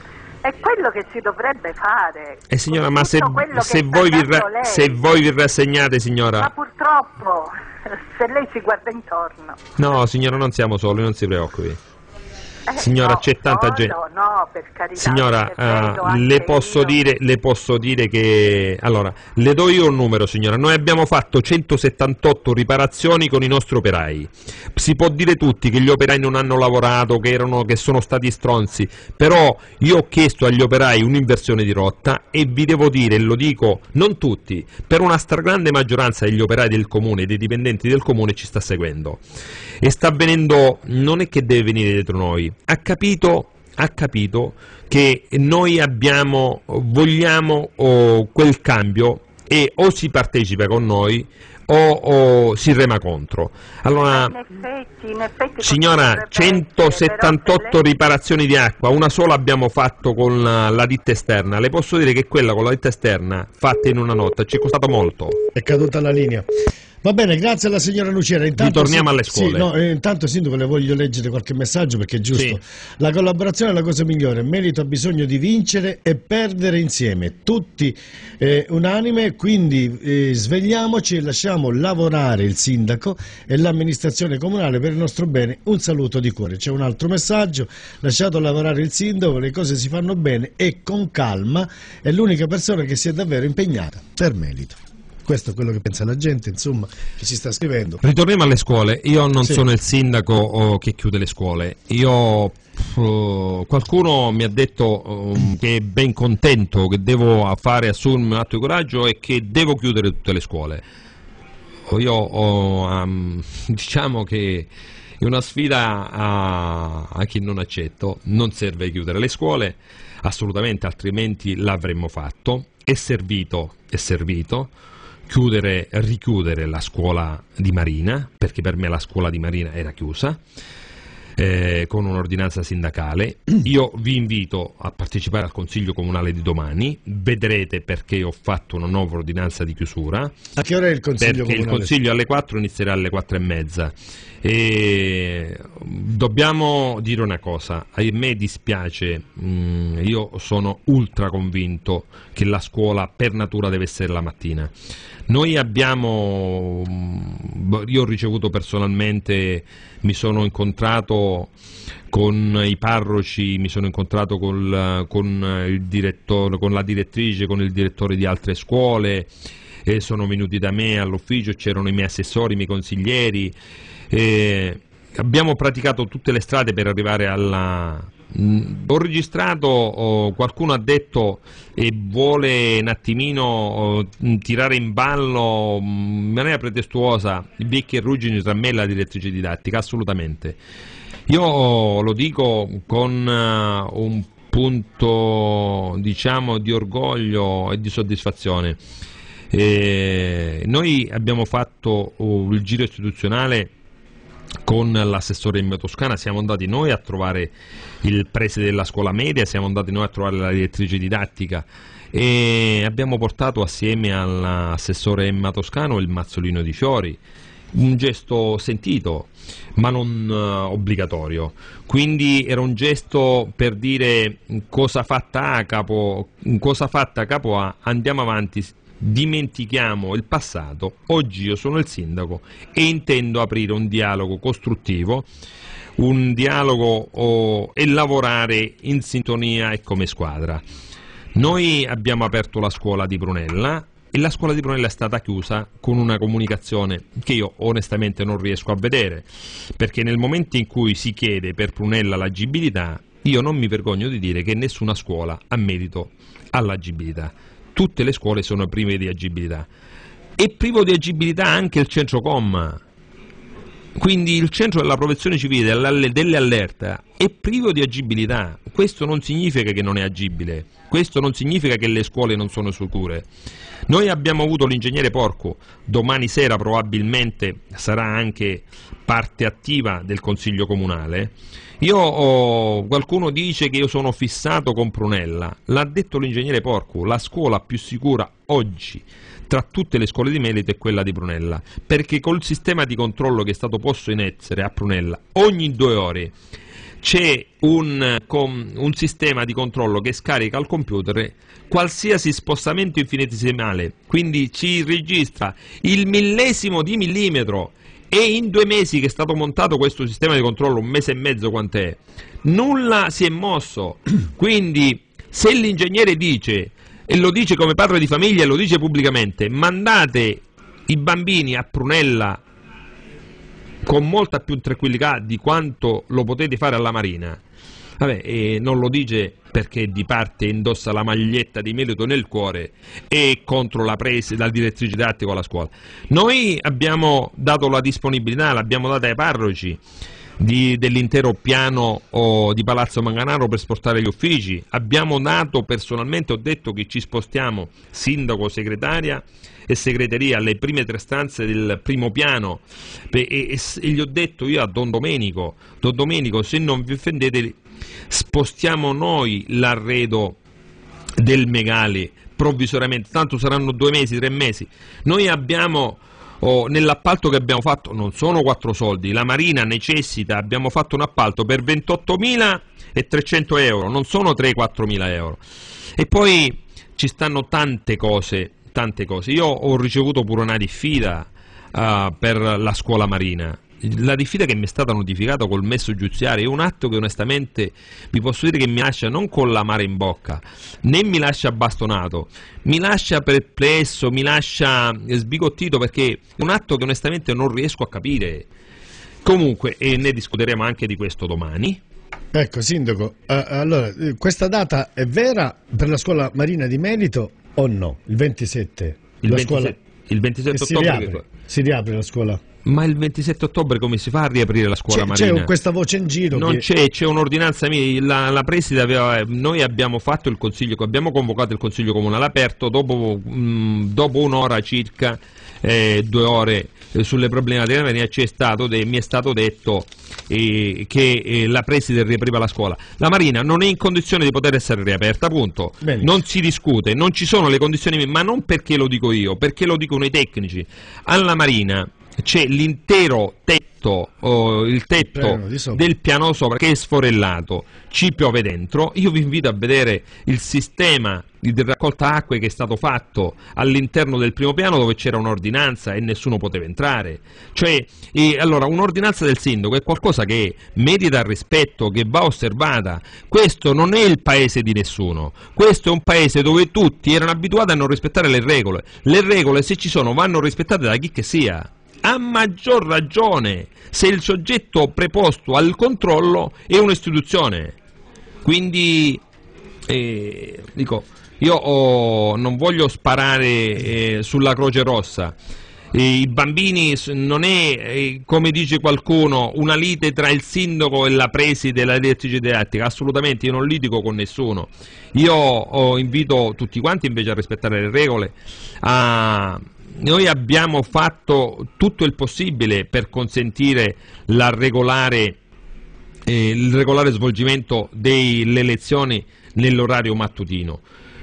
È quello che si dovrebbe fare. E signora, Con ma se, tutto quello se che sta voi vi dando ra- lei. se voi vi rassegnate, Ma signora... purtroppo, se lei si guarda intorno... No, signora, non siamo soli, non si preoccupi. Eh, Signora, no, c'è tanta no, gente. No, no, per carità. Signora, perché vedo eh, anche le posso io. dire, le posso dire che... Allora, le do io un numero, signora. Noi abbiamo fatto centosettantotto riparazioni con i nostri operai. Si può dire tutti che gli operai non hanno lavorato, che, erano, che sono stati stronzi, però io ho chiesto agli operai un'inversione di rotta e vi devo dire, e lo dico, non tutti, per una stragrande maggioranza degli operai del comune, dei dipendenti del comune ci sta seguendo. E sta venendo, non è che deve venire dietro noi, ha capito, ha capito che noi abbiamo, vogliamo oh, quel cambio e o si partecipa con noi o, o si rema contro. Allora, In effetti, in effetti signora, centosettantotto riparazioni di acqua, una sola abbiamo fatto con la, la ditta esterna. Le posso dire che quella con la ditta esterna, fatta in una notte, ci è costato molto. è caduta la linea. Va bene, grazie alla signora Nucera. Intanto, Ritorniamo alle sì, scuole. no, eh, intanto Sindaco le voglio leggere qualche messaggio perché è giusto. Sì. La collaborazione è la cosa migliore, Melito ha bisogno di vincere e perdere insieme, tutti eh, unanime, quindi eh, svegliamoci e lasciamo lavorare il sindaco e l'amministrazione comunale per il nostro bene. Un saluto di cuore. C'è un altro messaggio: lasciato lavorare il sindaco, le cose si fanno bene e con calma, è l'unica persona che si è davvero impegnata per Melito. Questo è quello che pensa la gente, insomma, che si sta scrivendo. Ritorniamo alle scuole. Io non Sì. sono il sindaco oh, che chiude le scuole. Io uh, qualcuno mi ha detto um, che è ben contento, che devo fare assumermi un atto di coraggio e che devo chiudere tutte le scuole. Io ho, um, diciamo che è una sfida a, a chi non accetto. Non serve chiudere le scuole, assolutamente, altrimenti l'avremmo fatto. È servito, è servito chiudere, richiudere la scuola di Marina, perché per me la scuola di Marina era chiusa, eh, con un'ordinanza sindacale. Io vi invito a partecipare al Consiglio Comunale di domani, vedrete perché ho fatto una nuova ordinanza di chiusura. A che ora è il Consiglio Perché Comunale? il Consiglio alle quattro inizierà alle quattro e mezza. E dobbiamo dire una cosa, a me dispiace, mh, io sono ultra convinto che la scuola per natura deve essere la mattina. Noi abbiamo, io ho ricevuto personalmente, mi sono incontrato con i parroci, mi sono incontrato col, con il direttore, con la direttrice, con il direttore di altre scuole, e sono venuti da me all'ufficio, c'erano i miei assessori, i miei consiglieri. Eh, abbiamo praticato tutte le strade per arrivare alla... Mm, ho registrato, oh, qualcuno ha detto e vuole un attimino oh, tirare in ballo mm, in maniera pretestuosa i becchi e ruggini tra me e la direttrice didattica, assolutamente. Io oh, lo dico con uh, un punto, diciamo, di orgoglio e di soddisfazione. Eh, noi abbiamo fatto oh, il giro istituzionale con l'assessore in Toscana, siamo andati noi a trovare il preside della scuola media, siamo andati noi a trovare la direttrice didattica e abbiamo portato assieme all'assessore Emma Toscano il mazzolino di fiori, un gesto sentito ma non uh, obbligatorio, quindi era un gesto per dire cosa fatta a capo, cosa fatta a capo A, andiamo avanti, dimentichiamo il passato. Oggi io sono il sindaco e intendo aprire un dialogo costruttivo, un dialogo oh, e lavorare in sintonia e come squadra. Noi abbiamo aperto la scuola di Prunella e la scuola di Prunella è stata chiusa con una comunicazione che io onestamente non riesco a vedere, perché nel momento in cui si chiede per Prunella l'agibilità, io non mi vergogno di dire che nessuna scuola ha merito all'agibilità. Tutte le scuole sono prive di agibilità. È privo di agibilità anche il centro comma. Quindi il centro della protezione civile delle allerte è privo di agibilità. Questo non significa che non è agibile, questo non significa che le scuole non sono sicure. Noi abbiamo avuto l'ingegnere Porco, domani sera probabilmente sarà anche parte attiva del Consiglio Comunale. Io ho, qualcuno dice che io sono fissato con Prunella, l'ha detto l'ingegnere Porco, la scuola più sicura oggi tra tutte le scuole di merito è quella di Prunella, perché col sistema di controllo che è stato posto in essere a Prunella ogni due ore c'è un, com, un sistema di controllo che scarica al computer qualsiasi spostamento infinitesimale, quindi ci registra il millesimo di millimetro. E in due mesi che è stato montato questo sistema di controllo, un mese e mezzo quant'è, nulla si è mosso. Quindi se l'ingegnere dice, e lo dice come padre di famiglia e lo dice pubblicamente, mandate i bambini a Prunella con molta più tranquillità di quanto lo potete fare alla Marina, vabbè, e non lo dice perché di parte indossa la maglietta di merito nel cuore e contro la presa dal direttrice didattico alla scuola. Noi abbiamo dato la disponibilità, l'abbiamo data ai parroci di, dell'intero piano oh, di Palazzo Manganaro per spostare gli uffici, abbiamo dato personalmente, ho detto che ci spostiamo sindaco, segretaria e segreteria alle prime tre stanze del primo piano e, e, e gli ho detto io a Don Domenico, Don Domenico, se non vi offendete spostiamo noi l'arredo del Megali provvisoriamente, tanto saranno due mesi, tre mesi. Noi abbiamo oh, nell'appalto che abbiamo fatto, non sono quattro soldi, la Marina necessita, abbiamo fatto un appalto per ventottomila trecento euro, non sono tre quattro mila euro. E poi ci stanno tante cose, tante cose. Io ho ricevuto pure una diffida uh, per la scuola Marina. la diffida che mi è stata notificata col messo giudiziario è un atto che onestamente vi posso dire che mi lascia non con l'amaro in bocca, né mi lascia bastonato, mi lascia perplesso, mi lascia sbigottito, perché è un atto che onestamente non riesco a capire. Comunque, e ne discuteremo anche di questo domani. Ecco, Sindaco, eh, allora, questa data è vera per la scuola Marina di Melito o no? Il ventisette? Il la ventisette, scuola... il ventisette si ottobre riapre, che... si riapre la scuola? Ma il ventisette ottobre come si fa a riaprire la scuola Marina? C'è questa voce in giro. Non che... c'è, c'è un'ordinanza mia, la, la preside aveva, noi abbiamo fatto il consiglio, abbiamo convocato il consiglio comunale aperto dopo, mh, dopo un'ora circa, eh, due ore eh, sulle problematiche della Marina, c'è stato de, mi è stato detto eh, che eh, la preside riapriva la scuola. La Marina non è in condizione di poter essere riaperta, punto. Benissimo. Non si discute, non ci sono le condizioni, ma non perché lo dico io, perché lo dicono i tecnici. Alla Marina c'è l'intero tetto, oh, il tetto piano del piano sopra che è sforellato, ci piove dentro. Io vi invito a vedere il sistema di raccolta acque che è stato fatto all'interno del primo piano, dove c'era un'ordinanza e nessuno poteva entrare. Cioè, e, allora, un'ordinanza del sindaco è qualcosa che merita rispetto, che va osservata. Questo non è il paese di nessuno, questo è un paese dove tutti erano abituati a non rispettare le regole. Le regole, se ci sono, vanno rispettate da chi che sia. A maggior ragione se il soggetto preposto al controllo è un'istituzione. Quindi eh, dico, io oh, non voglio sparare eh, sulla Croce Rossa. Eh, I bambini non è, eh, come dice qualcuno, una lite tra il sindaco e la preside della direttrice didattica. Assolutamente, io non litigo con nessuno. Io oh, invito tutti quanti invece a rispettare le regole, a... Noi abbiamo fatto tutto il possibile per consentire la regolare, eh, il regolare svolgimento delle lezioni nell'orario mattutino,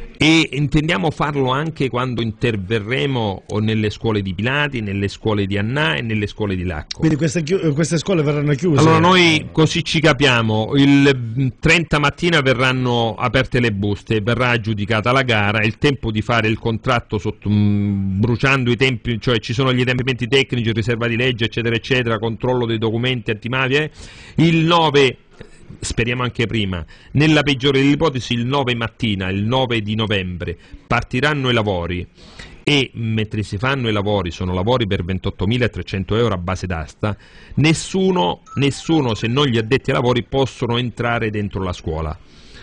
e intendiamo farlo anche quando interverremo nelle scuole di Pilati, nelle scuole di Annà e nelle scuole di Lacco. Quindi queste, queste scuole verranno chiuse? Allora noi, così ci capiamo, il trenta mattina verranno aperte le buste, verrà aggiudicata la gara, il tempo di fare il contratto sotto, mh, bruciando i tempi, cioè ci sono gli adempimenti tecnici, riserva di legge, eccetera eccetera, controllo dei documenti antimafia, eh. il nove, speriamo anche prima, nella peggiore delle ipotesi il nove mattina, il nove di novembre, partiranno i lavori, e mentre si fanno i lavori, sono lavori per ventottomilatrecento euro a base d'asta, nessuno, nessuno se non gli addetti ai lavori possono entrare dentro la scuola.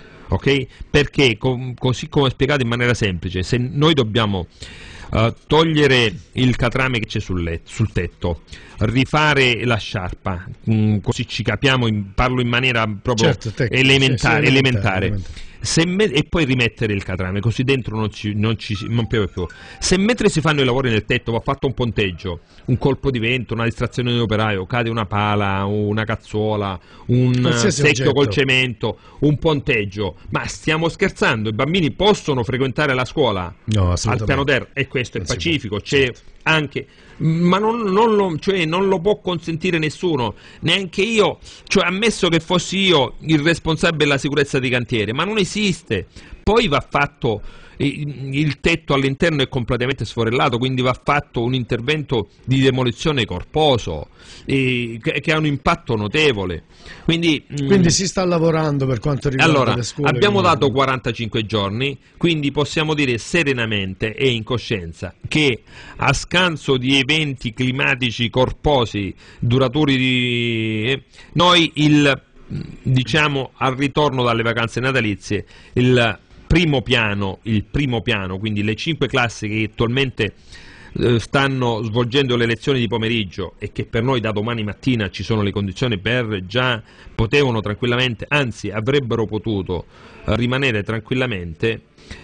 Ok? Perché, com- così come ho spiegato in maniera semplice, se noi dobbiamo Uh, togliere il catrame che c'è sul, letto, sul tetto, rifare la sciarpa, mh, così ci capiamo, in, parlo in maniera proprio certo, tecnico, elementare, sì, sì, elementare. elementare. Se me- e poi rimettere il catrame, così dentro non ci, non ci non piove più. Se mentre si fanno i lavori nel tetto va fatto un ponteggio, un colpo di vento, una distrazione dell'operaio, cade una pala, una cazzuola, un qualsiasi secchio oggetto col cemento, un ponteggio, ma stiamo scherzando? I bambini possono frequentare la scuola No, al piano terra, e questo è Non si pacifico, può, c'è certo. anche, ma non, non, lo, cioè, non lo può consentire nessuno, neanche io, cioè ammesso che fossi io il responsabile della sicurezza di cantiere, ma non esiste. Poi va fatto, il tetto all'interno è completamente sforellato, quindi va fatto un intervento di demolizione corposo eh, che, che ha un impatto notevole. Quindi, quindi mh, si sta lavorando per quanto riguarda allora, le scuole. abbiamo quindi... dato quarantacinque giorni, quindi possiamo dire serenamente e in coscienza che, a scanso di eventi climatici corposi duraturi di, eh, noi il diciamo al ritorno dalle vacanze natalizie il primo piano, il primo piano, quindi le cinque classi che attualmente eh, stanno svolgendo le lezioni di pomeriggio e che per noi da domani mattina ci sono le condizioni per, già potevano tranquillamente, anzi avrebbero potuto eh, rimanere tranquillamente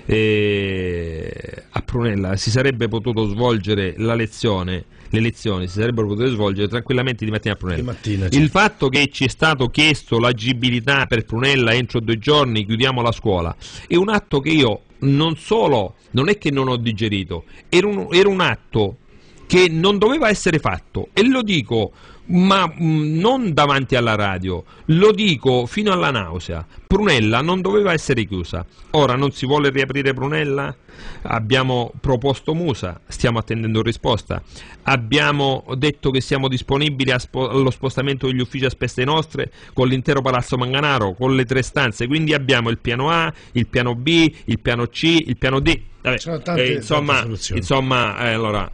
eh, a Prunella, si sarebbe potuto svolgere la lezione, le lezioni si sarebbero potute svolgere tranquillamente di mattina a Prunella. Di mattina, certo. Il fatto che ci è stato chiesto l'agibilità per Prunella entro due giorni, chiudiamo la scuola, è un atto che io non solo, non è che non ho digerito, era un, era un atto che non doveva essere fatto, e lo dico ma mh, non davanti alla radio, lo dico fino alla nausea. Prunella non doveva essere chiusa. Ora non si vuole riaprire Prunella? Abbiamo proposto Musa, stiamo attendendo risposta. Abbiamo detto che siamo disponibili a spo- allo spostamento degli uffici a spese nostre con l'intero Palazzo Manganaro, con le tre stanze. Quindi abbiamo il piano A, il piano B, il piano C, il piano D. Vabbè, tante, eh, insomma, insomma eh, allora,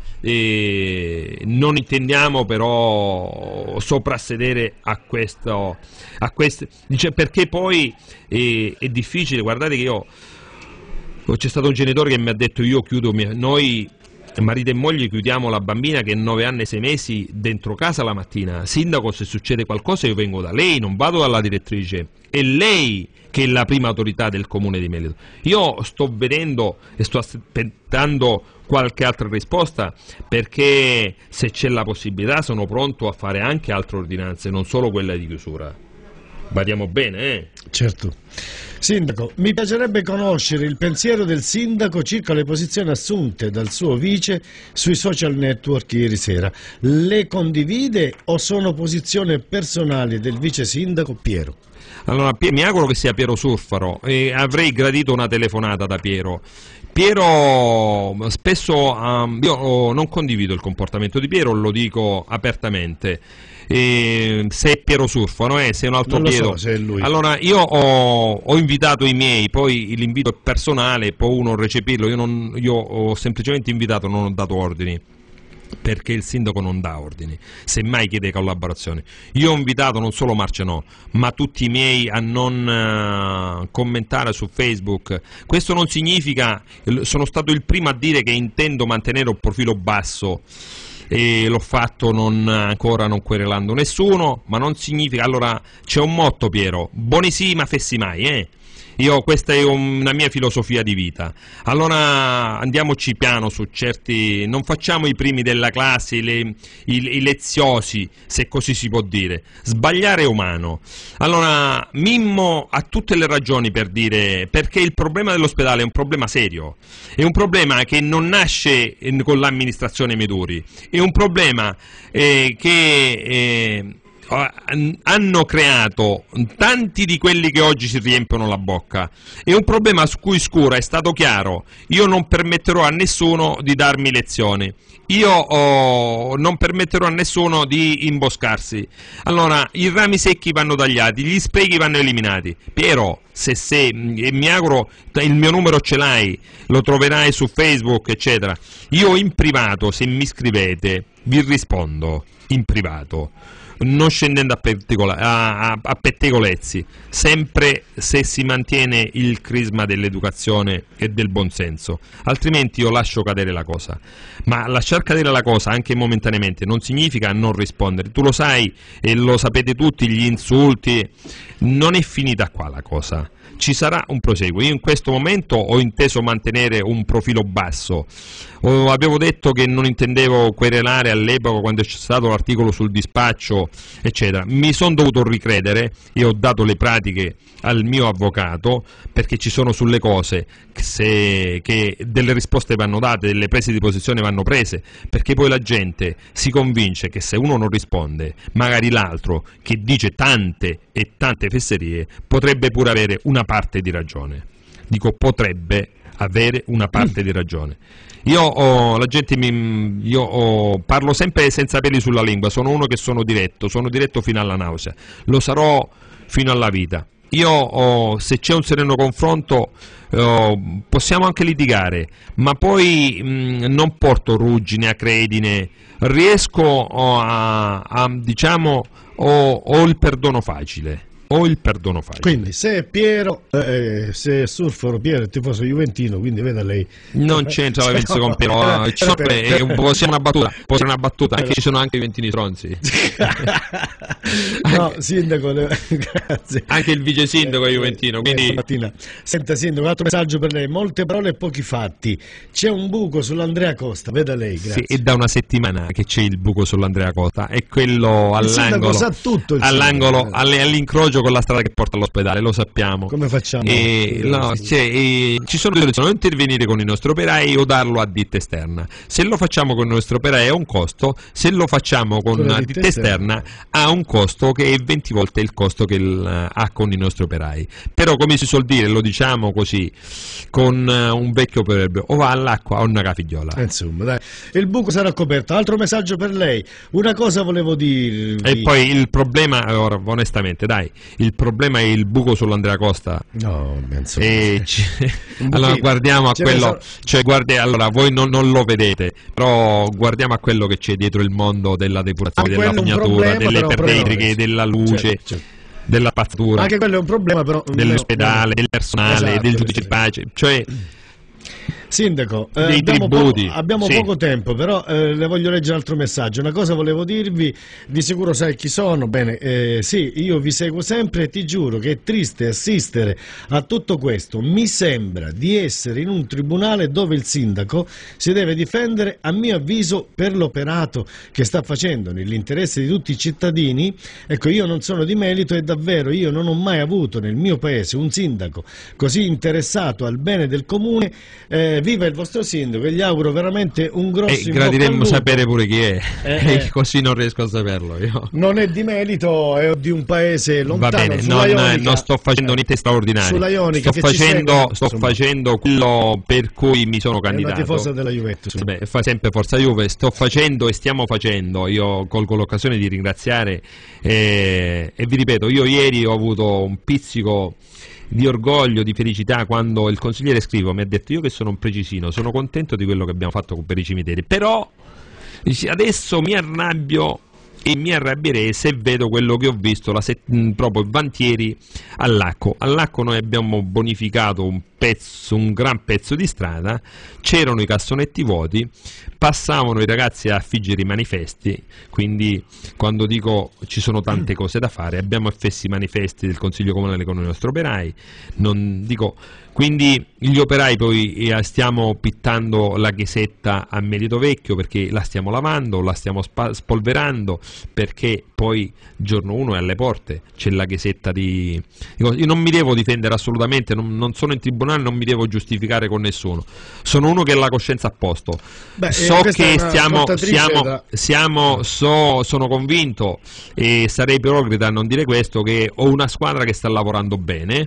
eh, non intendiamo però soprassedere a questo, a questo dice, perché poi eh, è difficile. Guardate che io c'è stato un genitore che mi ha detto: io chiudo mia, noi marito e moglie chiudiamo la bambina che è nove anni e sei mesi dentro casa la mattina. Sindaco, se succede qualcosa io vengo da lei, non vado dalla direttrice, è lei che è la prima autorità del comune di Melito. Io sto vedendo e sto aspettando qualche altra risposta, perché se c'è la possibilità sono pronto a fare anche altre ordinanze, non solo quella di chiusura. Badiamo bene, eh? Certo. Sindaco, mi piacerebbe conoscere il pensiero del sindaco circa le posizioni assunte dal suo vice sui social network ieri sera. Le condivide o sono posizioni personali del vice sindaco Piero? Allora, mi auguro che sia Piero Surfaro e avrei gradito una telefonata da Piero. Piero spesso, um, io non condivido il comportamento di Piero, lo dico apertamente. E se è Piero Surfaro, eh, se è un altro non lo Piero, so se è lui. Allora io ho, ho invitato i miei, poi l'invito è personale, può uno recepirlo. Io, non, io ho semplicemente invitato, non ho dato ordini, perché il sindaco non dà ordini, semmai chiede collaborazione. Io ho invitato non solo Marcenò, ma tutti i miei a non uh, commentare su Facebook. Questo non significa, sono stato il primo a dire che intendo mantenere un profilo basso, e l'ho fatto non, ancora non querelando nessuno, ma non significa. Allora c'è un motto, Piero: buoni sì ma fessi mai, eh? Io, questa è una mia filosofia di vita. Allora andiamoci piano su certi, non facciamo i primi della classe, le, i, i leziosi, se così si può dire. Sbagliare è umano. Allora Mimmo ha tutte le ragioni per dire, perché il problema dell'ospedale è un problema serio, è un problema che non nasce con l'amministrazione Meduri, è un problema eh, che eh, hanno creato tanti di quelli che oggi si riempiono la bocca. È un problema su cui Scura è stato chiaro: io non permetterò a nessuno di darmi lezioni, io oh, non permetterò a nessuno di imboscarsi. Allora i rami secchi vanno tagliati, gli sprechi vanno eliminati. Piero, se, se e mi auguro, il mio numero ce l'hai, lo troverai su Facebook eccetera. Io in privato, se mi scrivete, vi rispondo in privato, non scendendo a, petticola, a, a, a pettegolezzi, sempre se si mantiene il crisma dell'educazione e del buonsenso, altrimenti io lascio cadere la cosa. Ma lasciar cadere la cosa anche momentaneamente non significa non rispondere. Tu lo sai e lo sapete tutti, gli insulti, non è finita qua la cosa, ci sarà un proseguo. Io in questo momento ho inteso mantenere un profilo basso. Oh, avevo detto che non intendevo querelare all'epoca quando c'è stato l'articolo sul dispaccio eccetera. Mi sono dovuto ricredere e ho dato le pratiche al mio avvocato, perché ci sono sulle cose che, se, che delle risposte vanno date, delle prese di posizione vanno prese, perché poi la gente si convince che se uno non risponde, magari l'altro che dice tante e tante fesserie potrebbe pure avere una parte di ragione. Dico potrebbe avere una parte di ragione. Io ho, la gente mi, io ho, parlo sempre senza peli sulla lingua, sono uno che sono diretto, sono diretto fino alla nausea, lo sarò fino alla vita. Io ho, se c'è un sereno confronto oh, possiamo anche litigare, ma poi mh, non porto ruggine, acredine, riesco oh, a, a diciamo ho, ho il perdono facile. Ho il perdono facile. Quindi se Piero, eh, se Surfaro Piero è tifoso juventino, quindi veda lei. Non c'entra la Juventus con Piero, ci sono, è un po', sia una battuta, può essere una battuta, anche ci sono anche i juventini stronzi. No, sindaco, le... grazie. Anche il vice sindaco è juventino, quindi... Eh, Senta sindaco, un altro messaggio per lei, molte parole e pochi fatti. C'è un buco sull'Andrea Costa, veda lei, grazie. Sì, è da una settimana che c'è il buco sull'Andrea Costa, è quello all'angolo, sa tutto il all'angolo all'incrocio con la strada che porta all'ospedale, lo sappiamo. Come facciamo? E, no, e, ci sono due soluzioni, o intervenire con i nostri operai o darlo a ditta esterna. Se lo facciamo con i nostri operai ha un costo, se lo facciamo con una ditta esterna ha un costo che è venti volte il costo che il, ha con i nostri operai. Però, come si suol dire, lo diciamo così con uh, un vecchio proverbio: o va all'acqua o una figliola. Eh, insomma, dai, il buco sarà coperto. Altro messaggio per lei, una cosa volevo dirvi. E poi il problema, ora, onestamente, dai, il problema è il buco sull'Andrea Costa. No, insomma. E ci... allora guardiamo a Ce quello, so... cioè guardi, allora voi non, non lo vedete, però guardiamo a quello che c'è dietro il mondo della depurazione, ah, della fognatura, delle perde idriche, della luce. Certo, certo. Della pazzatura, anche quello è un problema, però dell'ospedale, del personale, esatto, del giudice di pace, cioè sindaco, eh, dei abbiamo, tributi. Poco, abbiamo sì. poco tempo, però eh, le voglio leggere un altro messaggio. Una cosa volevo dirvi, di sicuro sai chi sono, bene, eh, sì, io vi seguo sempre e ti giuro che è triste assistere a tutto questo. Mi sembra di essere in un tribunale dove il sindaco si deve difendere, a mio avviso, per l'operato che sta facendo nell'interesse di tutti i cittadini. Ecco, io non sono di merito e davvero io non ho mai avuto nel mio paese un sindaco così interessato al bene del comune. eh, Viva il vostro sindaco e gli auguro veramente un grosso e gradiremmo sapere pure chi è, eh, eh. così non riesco a saperlo io. Non è di merito, è di un paese lontano. Va bene, non, Ionica, non sto facendo niente straordinario, sulla Ionica, sto, facendo, segue, sto facendo quello per cui mi sono candidato. È una tifosa della Juventus. Beh, fa sempre Forza Juve, sto facendo e stiamo facendo, io colgo l'occasione di ringraziare eh, e vi ripeto, io ieri ho avuto un pizzico di orgoglio, di felicità quando il consigliere Scrivo mi ha detto: io che sono un precisino, sono contento di quello che abbiamo fatto per i cimiteri, però adesso mi arrabbio e mi arrabbierei se vedo quello che ho visto la set- proprio Vantieri all'Acco. All'Acco noi abbiamo bonificato un pezzo, un gran pezzo di strada, c'erano i cassonetti vuoti, passavano i ragazzi a affiggere i manifesti, quindi quando dico ci sono tante cose da fare, abbiamo affessi i manifesti del Consiglio Comunale con i nostri operai, non dico, quindi gli operai poi eh, stiamo pittando la chiesetta a Melito Vecchio perché la stiamo lavando, la stiamo spa- spolverando, perché poi giorno uno è alle porte, c'è la chiesetta di... Io non mi devo difendere assolutamente, non, non sono in tribunale, non mi devo giustificare con nessuno, sono uno che ha la coscienza a posto. Beh, so eh, che stiamo, siamo, da... siamo so, sono convinto, e sarei ipocrita a non dire questo, che ho una squadra che sta lavorando bene.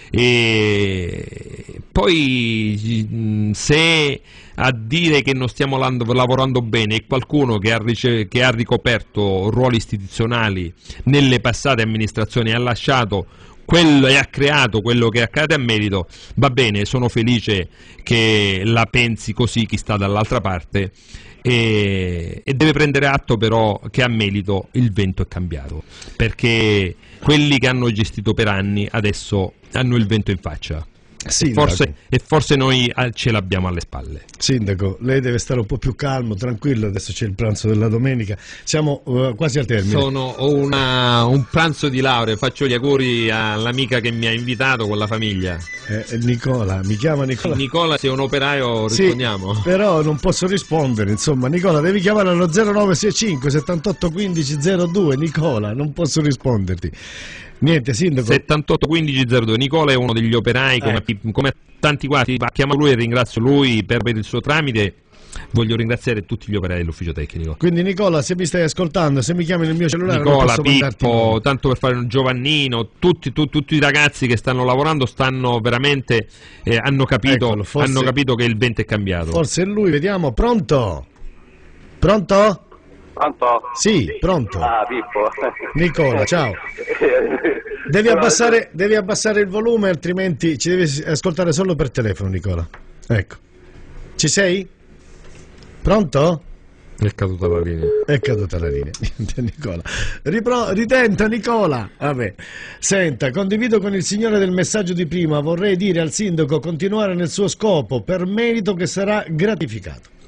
E poi se a dire che non stiamo lavorando bene è qualcuno che ha, rice- che ha ricoperto ruoli istituzionali nelle passate amministrazioni e ha lasciato quello e ha creato quello che accade a merito, va bene, sono felice che la pensi così chi sta dall'altra parte. E, e deve prendere atto però che a Melito il vento è cambiato, perché quelli che hanno gestito per anni adesso hanno il vento in faccia. E forse, e forse noi ce l'abbiamo alle spalle. Sindaco, lei deve stare un po' più calmo, tranquillo, adesso c'è il pranzo della domenica, siamo uh, quasi al termine. Sono, ho una, un pranzo di laurea, faccio gli auguri all'amica che mi ha invitato con la famiglia. eh, Nicola, mi chiama Nicola. Nicola, se è un operaio rispondiamo. Sì, però non posso rispondere, insomma. Nicola, devi chiamare allo zero nove sei cinque settantotto quindici zero due. Nicola, non posso risponderti. Niente, sindaco. settantotto quindici zero due. Nicola è uno degli operai, come, eh. come tanti quasi. Chiamo lui e ringrazio lui per, per il suo tramite. Voglio ringraziare tutti gli operai dell'ufficio tecnico. Quindi Nicola, se mi stai ascoltando, se mi chiami nel mio cellulare, Nicola, non posso Pippo, tanto per fare un Giovannino, tutti, tu, tutti i ragazzi che stanno lavorando stanno veramente eh, hanno capito, Eccolo, forse, hanno capito che il vento è cambiato. Forse è lui, vediamo. Pronto? Pronto? Pronto? Sì, pronto. Ah, Pippo. Nicola, ciao. Devi abbassare, devi abbassare il volume, altrimenti ci devi ascoltare solo per telefono, Nicola. Ecco. Ci sei? Pronto? È caduta la linea. È caduta la linea. Nicola. Ripro- ritenta, Nicola. Vabbè. Senta, condivido con il signore del messaggio di prima. Vorrei dire al sindaco continuare nel suo scopo, per merito che sarà gratificato.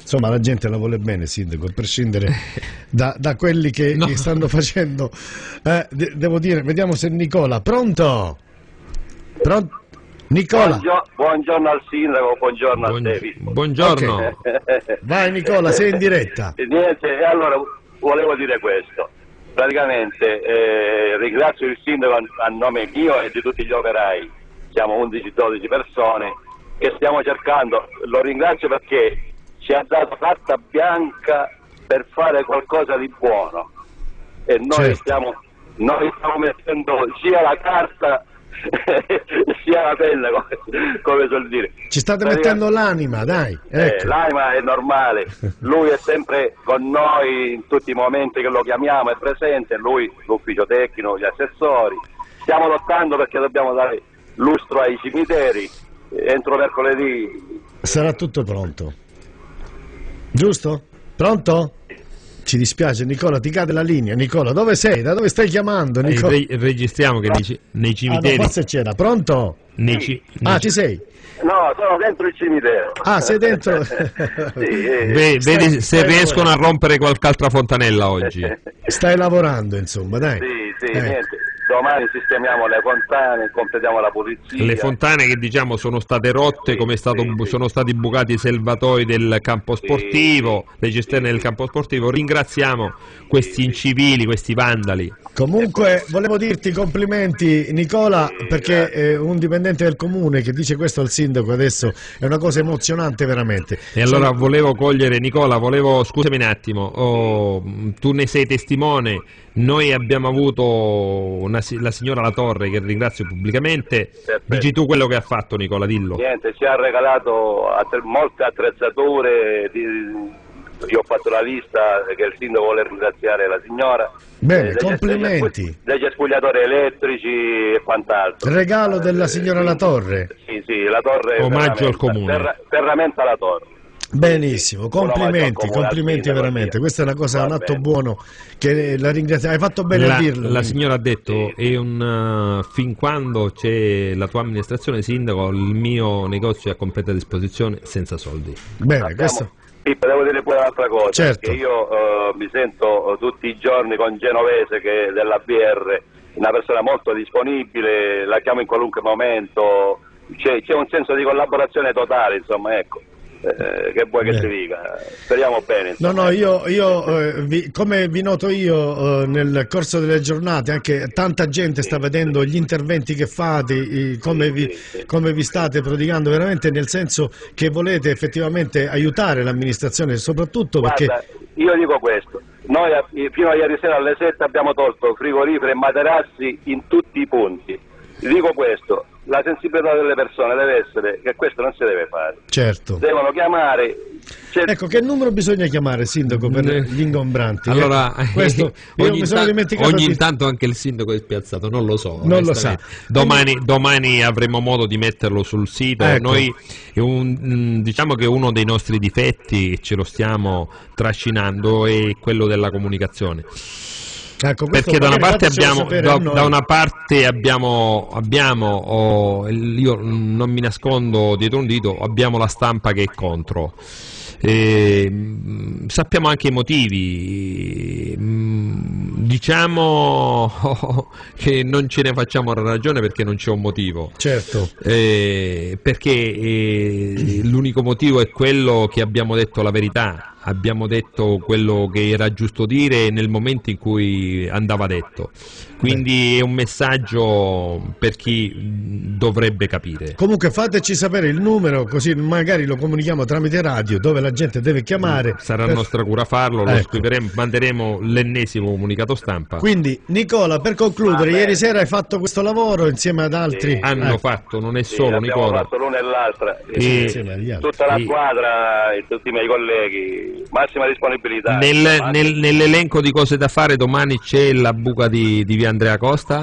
insomma la gente la vuole bene, sindaco, a prescindere da, da quelli che, no. che stanno facendo. Eh, de devo dire, vediamo se Nicola, pronto? Pronto? Nicola. Buongio buongiorno al sindaco, buongiorno Buon a te. buongiorno. Okay. Vai Nicola, sei in diretta. Niente, e allora volevo dire questo. Praticamente eh, ringrazio il sindaco a, a nome mio e di tutti gli operai. Siamo undici dodici persone che stiamo cercando. Lo ringrazio perché ci ha dato carta bianca per fare qualcosa di buono. E noi, Certo. stiamo, noi stiamo mettendo sia la carta sia la penna, come, come suol dire. Ci state mettendo l'anima, dai. Ecco. Eh, l'anima è normale, lui è sempre con noi in tutti i momenti che lo chiamiamo, è presente, lui, l'ufficio tecnico, gli assessori. Stiamo lottando perché dobbiamo dare lustro ai cimiteri. Entro mercoledì Sarà tutto pronto. Giusto? Pronto? Ci dispiace Nicola, ti cade la linea. Nicola, dove sei? Da dove stai chiamando, Nicola? Eh, re registriamo che nei, ci- nei cimiteri... Ah, no, forse c'era. Pronto? nei ci- nei Ah, ci- ci sei? no, sono dentro il cimitero. Ah, sei dentro? Sì, eh, Ve- vedi se stai riescono a rompere qualche altra fontanella oggi. Stai lavorando, insomma, dai. sì, sì, Eh. niente. Domani sistemiamo le fontane, completiamo la pulizia. Le fontane che diciamo sono state rotte, come è stato, sì, sì. sono stati bucati i serbatoi del campo sportivo, le cisterne del campo sportivo. Ringraziamo questi incivili, questi vandali. Comunque volevo dirti complimenti Nicola, perché eh, un dipendente del comune che dice questo al sindaco adesso è una cosa emozionante veramente. E allora volevo cogliere, Nicola, volevo, scusami un attimo, oh, tu ne sei testimone, noi abbiamo avuto una, la signora La Torre, che ringrazio pubblicamente. Perfetto. Dici tu quello che ha fatto, Nicola, dillo. Niente, ci ha regalato attre- molte attrezzature, di, io ho fatto la lista che il sindaco vuole ringraziare la signora. Bene, degli- complimenti. Degli, degli espugliatori elettrici e quant'altro. Regalo della signora La Torre. Sì, sì, La Torre. Omaggio al ferramenta- comune. ferra- ferramenta La Torre. Benissimo, Un omaggio al complimenti, comune, complimenti al sindaco, veramente. via. Questa è una cosa, Va un atto bene. buono che la ringrazio. Hai fatto bene La, a dirlo. la signora ha detto, Sì. è un, uh, fin quando c'è la tua amministrazione, sindaco, il mio negozio è a completa disposizione senza soldi. Bene, Abbiamo- questo. Pippo, devo dire pure un'altra cosa, Certo. che io eh, mi sento eh, tutti i giorni con Genovese, che è della B R, una persona molto disponibile, la chiamo in qualunque momento, c'è, c'è un senso di collaborazione totale, insomma, ecco. Eh, che vuoi che Bene. ti dica? Speriamo bene. No, insomma. no, io, io eh, vi- come vi noto io eh, nel corso delle giornate, anche tanta gente sta vedendo gli interventi che fate, i- come, vi, sì, sì. come vi state prodigando veramente, nel senso che volete effettivamente aiutare l'amministrazione, soprattutto perché... Guarda, io dico questo, noi a- fino a ieri sera alle sette abbiamo tolto frigoriferi e materassi in tutti i punti. Dico questo, la sensibilità delle persone deve essere che questo non si deve fare. Certo. Devono chiamare. c'è- Ecco, che numero bisogna chiamare, sindaco, per Eh, gli ingombranti? Allora, Eh, questo io ogni, mi sono ta- dimenticato ogni di... tanto anche il sindaco è spiazzato, non lo so. Non lo onestamente. sa. Domani, domani avremo modo di metterlo sul sito. Ecco. Noi è un- mh, diciamo che uno dei nostri difetti, ce lo stiamo trascinando, è quello della comunicazione. Ecco, questo Perché da una magari parte fatecelo abbiamo, sapere da, a noi. da una parte abbiamo, abbiamo oh, io non mi nascondo dietro un dito, abbiamo la stampa che è contro. E, mh, sappiamo anche i motivi, mh, diciamo che non ce ne facciamo ragione perché non c'è un motivo. Certo. Eh, perché eh, l'unico motivo è quello che abbiamo detto la verità, abbiamo detto quello che era giusto dire nel momento in cui andava detto, quindi è un messaggio per chi dovrebbe capire. Comunque fateci sapere il numero, così magari lo comunichiamo tramite radio, dove la gente deve chiamare. Sarà per- nostra cura farlo, lo Ecco. scriveremo, manderemo l'ennesimo comunicato stampa. Quindi Nicola, per concludere, Va ieri bene. sera hai fatto questo lavoro insieme ad altri. Sì. Hanno Ecco. fatto, non è Sì, solo abbiamo Nicola. fatto l'una e l'altra. E- Sì, insieme agli altri. Tutta la Sì. squadra e tutti i miei colleghi, massima disponibilità. Nel- Insomma, nel- nell'elenco di cose da fare domani c'è la buca di, di via Andrea Costa?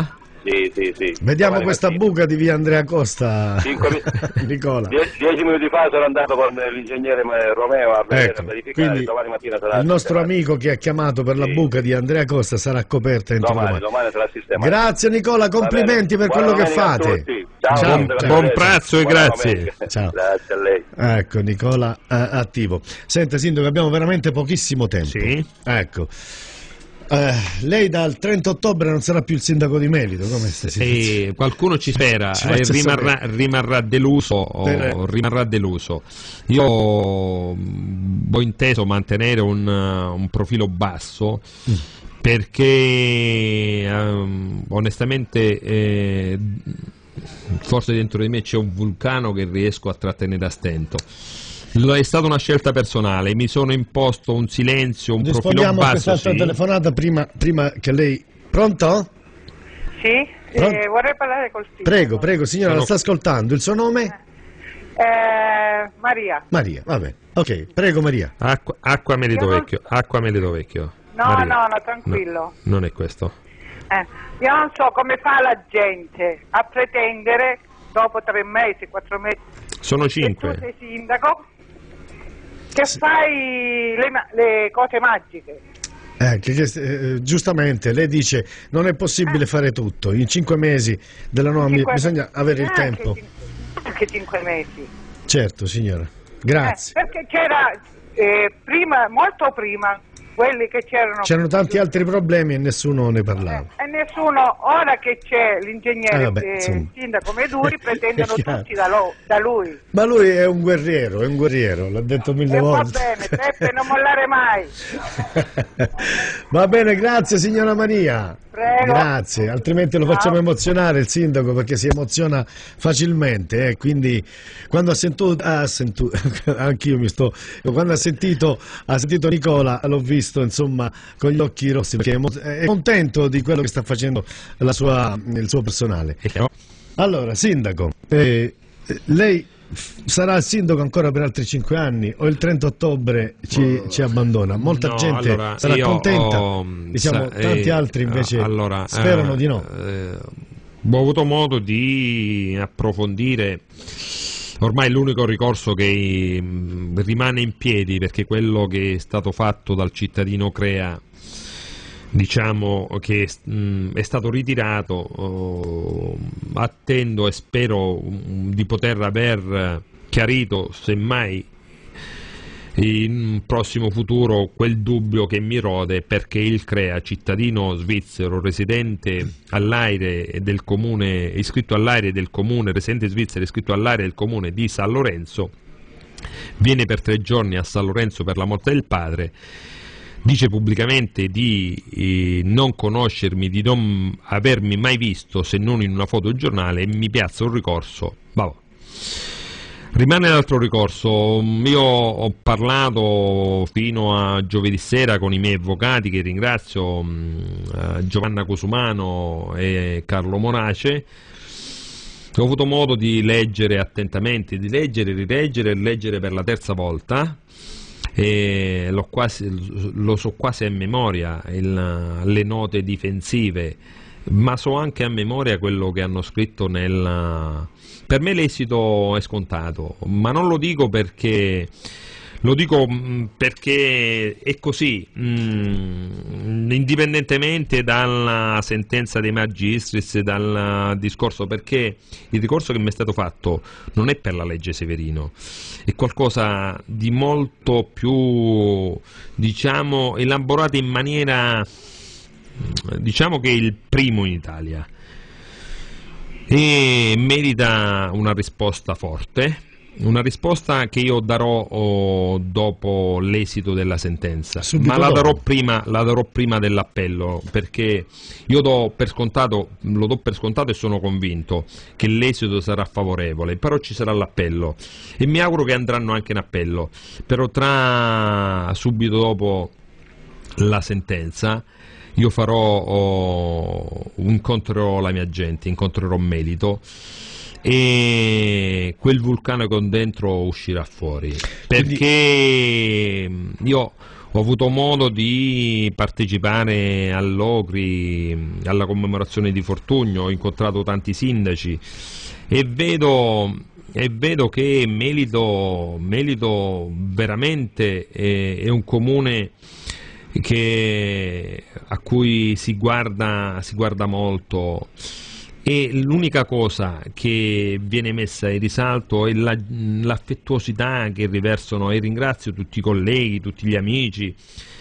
Sì, sì, sì. Vediamo Domani questa mattina. buca di via Andrea Costa. Cinque mi- Nicola. Die- dieci minuti fa sono andato con l'ingegnere Romeo a vedere, Ecco, a verificare, quindi domani mattina sarà il nostro sistemato. amico che ha chiamato per la Sì. buca di Andrea Costa sarà coperta entro Domani, domani. domani sarà sistemato. Grazie Nicola, complimenti per Buona quello che domenica a fate. tutti. Ciao, Ciao, buon, ciao. Buon pranzo e Buona grazie. domenica. Ciao. Grazie a lei. Ecco, Nicola eh, attivo. Senta, Sindaco, abbiamo veramente pochissimo tempo. Sì. Ecco. Eh, lei dal trenta ottobre non sarà più il sindaco di Merito, come sta situazione? E qualcuno ci spera, Ci eh, faccia rimarrà, sapere. rimarrà deluso, o Per- rimarrà deluso. Io mh, ho inteso mantenere un, uh, un profilo basso Mm. perché ehm, onestamente eh, forse dentro di me c'è un vulcano che riesco a trattenere a stento. Lo- È stata una scelta personale, mi sono imposto un silenzio, un profilo Rispondiamo a basso. quest'altra Sì. telefonata prima, prima che lei... Pronto? Sì, Pronto? eh, vorrei parlare col sindaco. Prego, prego, signora, Sono- la sta ascoltando. Il suo nome? Eh, Maria. Maria, vabbè. Ok, prego Maria. Acqua, acqua Melito Io non- Vecchio, acqua Melito Vecchio. No, Maria. no, no, tranquillo. No, non è questo. Eh, io non so come fa la gente a pretendere, dopo tre mesi, quattro mesi, Sono che tu cinque. sei sindaco, che fai le, ma- le cose magiche. Eh, che- che- eh, giustamente lei dice non è possibile fare tutto. In cinque mesi della nuova Cinque- bisogna avere il neanche tempo. cin- Anche cinque mesi. Certo, signora. Grazie. Eh, perché c'era eh, prima, molto prima, quelli che c'erano. C'erano tanti altri problemi e nessuno ne parlava. E nessuno, ora che c'è l'ingegnere Ah, vabbè, eh, insomma. sindaco Meduri, pretendono È chiaro. tutti da, lo- da lui. Ma lui è un guerriero, è un guerriero, l'ha detto mille E va volte. bene, Peppe, non mollare mai. Va bene, grazie signora Maria. Prego. Grazie, altrimenti lo facciamo Ciao. emozionare il sindaco perché si emoziona facilmente, eh, quindi quando ha sentito, ah, sentu- anch'io mi sto, quando ha sentito, ha sentito Nicola l'ho visto insomma con gli occhi rossi perché è, emo- è contento di quello che sta facendo la sua, il suo personale. Allora, sindaco, eh, lei f- sarà il sindaco ancora per altri cinque anni o il trenta ottobre ci, ci abbandona? Molta No, gente allora, sarà io contenta, ho, diciamo, sa- tanti eh, altri invece allora, sperano eh, di no. eh, ho avuto modo di approfondire. Ormai l'unico ricorso che mh, rimane in piedi, perché quello che è stato fatto dal cittadino Crea, diciamo che mh, è stato ritirato, oh, attendo e spero mh, di poter aver chiarito, semmai in un prossimo futuro, quel dubbio che mi rode, perché il Crea, cittadino svizzero residente all'aire del comune, iscritto all'aire del comune, residente svizzero iscritto all'aire del comune di San Lorenzo, viene per tre giorni a San Lorenzo per la morte del padre, dice pubblicamente di eh, non conoscermi, di non avermi mai visto se non in una fotogiornale, e mi piazza un ricorso. Vabbè. Rimane l'altro ricorso. Io ho parlato fino a giovedì sera con i miei avvocati, che ringrazio, mh, Giovanna Cosumano e Carlo Morace. Ho avuto modo di leggere attentamente, di leggere, rileggere e leggere per la terza volta, e l'ho quasi, lo so quasi a memoria, il, le note difensive, ma so anche a memoria quello che hanno scritto nel... Per me l'esito è scontato, ma non lo dico perché... Lo dico mh, perché è così, mh, indipendentemente dalla sentenza dei magistris, dal discorso, perché il ricorso che mi è stato fatto non è per la legge Severino, è qualcosa di molto più, diciamo, elaborato in maniera, diciamo che è il primo in Italia, e merita una risposta forte. Una risposta che io darò oh, dopo l'esito della sentenza, Subito ma la dopo. darò prima, la darò prima dell'appello, perché io do per scontato, lo do per scontato e sono convinto che l'esito sarà favorevole, però ci sarà l'appello e mi auguro che andranno anche in appello, però tra subito dopo la sentenza io farò, oh, incontrerò la mia gente, incontrerò Melito, e quel vulcano con dentro uscirà fuori, perché io ho avuto modo di partecipare all'O C R I, alla commemorazione di Fortugno, ho incontrato tanti sindaci e vedo, e vedo che Melito, Melito veramente è, è un comune che, a cui si guarda, si guarda molto. E l'unica cosa che viene messa in risalto è la, l'affettuosità che riversano, e ringrazio tutti i colleghi, tutti gli amici,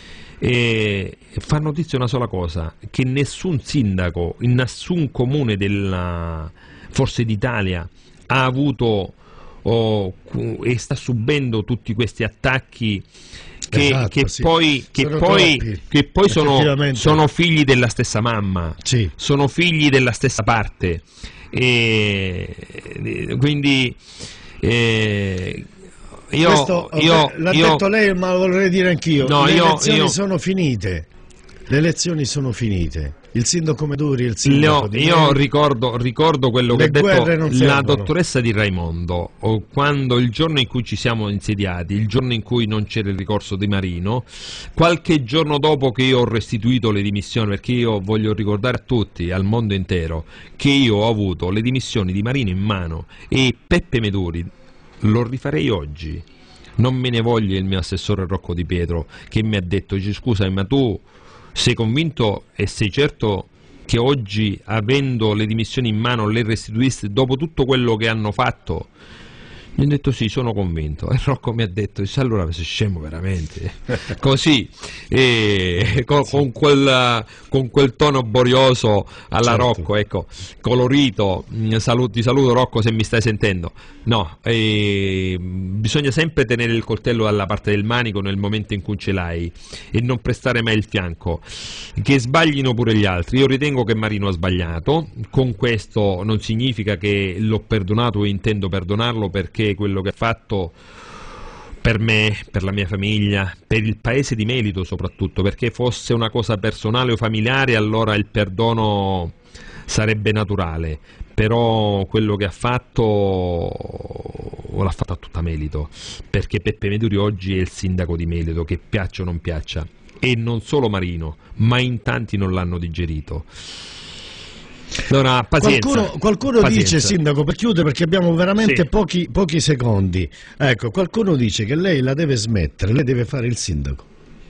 e fa notizia una sola cosa, che nessun sindaco in nessun comune della Forza d'Italia ha avuto oh, e sta subendo tutti questi attacchi che, esatto, che sì. poi, che sono, poi, che poi sono, sono figli della stessa mamma, sì. sono figli della stessa parte, e quindi eh, io, Questo, io, l'ha io, detto lei, ma lo vorrei dire anch'io. no, le io, elezioni io, sono finite, le elezioni sono finite. Il sindaco Meduri, il sindaco Io, io ricordo, ricordo quello che ha detto la dottoressa Di Raimondo, o quando il giorno in cui ci siamo insediati, il giorno in cui non c'era il ricorso di Marino, qualche giorno dopo che io ho restituito le dimissioni, perché io voglio ricordare a tutti, al mondo intero, che io ho avuto le dimissioni di Marino in mano, e Peppe Meduri lo rifarei oggi. Non me ne voglia il mio assessore Rocco Di Pietro, che mi ha detto: scusa, ma tu sei convinto e sei certo che oggi, avendo le dimissioni in mano, le restituiste dopo tutto quello che hanno fatto? Mi ho detto sì, sono convinto. E Rocco mi ha detto: allora sei scemo veramente? Così, e, con, con, quel, con quel tono borioso alla certo. Rocco, ecco, colorito. Salut, ti saluto Rocco, se mi stai sentendo. No, e, bisogna sempre tenere il coltello dalla parte del manico nel momento in cui ce l'hai e non prestare mai il fianco, che sbaglino pure gli altri. Io ritengo che Marino ha sbagliato, con questo non significa che l'ho perdonato o intendo perdonarlo, perché quello che ha fatto per me, per la mia famiglia, per il paese di Melito soprattutto, perché fosse una cosa personale o familiare allora il perdono sarebbe naturale, però quello che ha fatto l'ha fatto a tutta Melito, perché Peppe Meduri oggi è il sindaco di Melito, che piaccia o non piaccia, e non solo Marino, ma in tanti non l'hanno digerito. Allora, pazienza, qualcuno qualcuno pazienza. dice, sindaco, per chiudere, perché abbiamo veramente sì. pochi, pochi secondi, ecco, qualcuno dice che lei la deve smettere, lei deve fare il sindaco.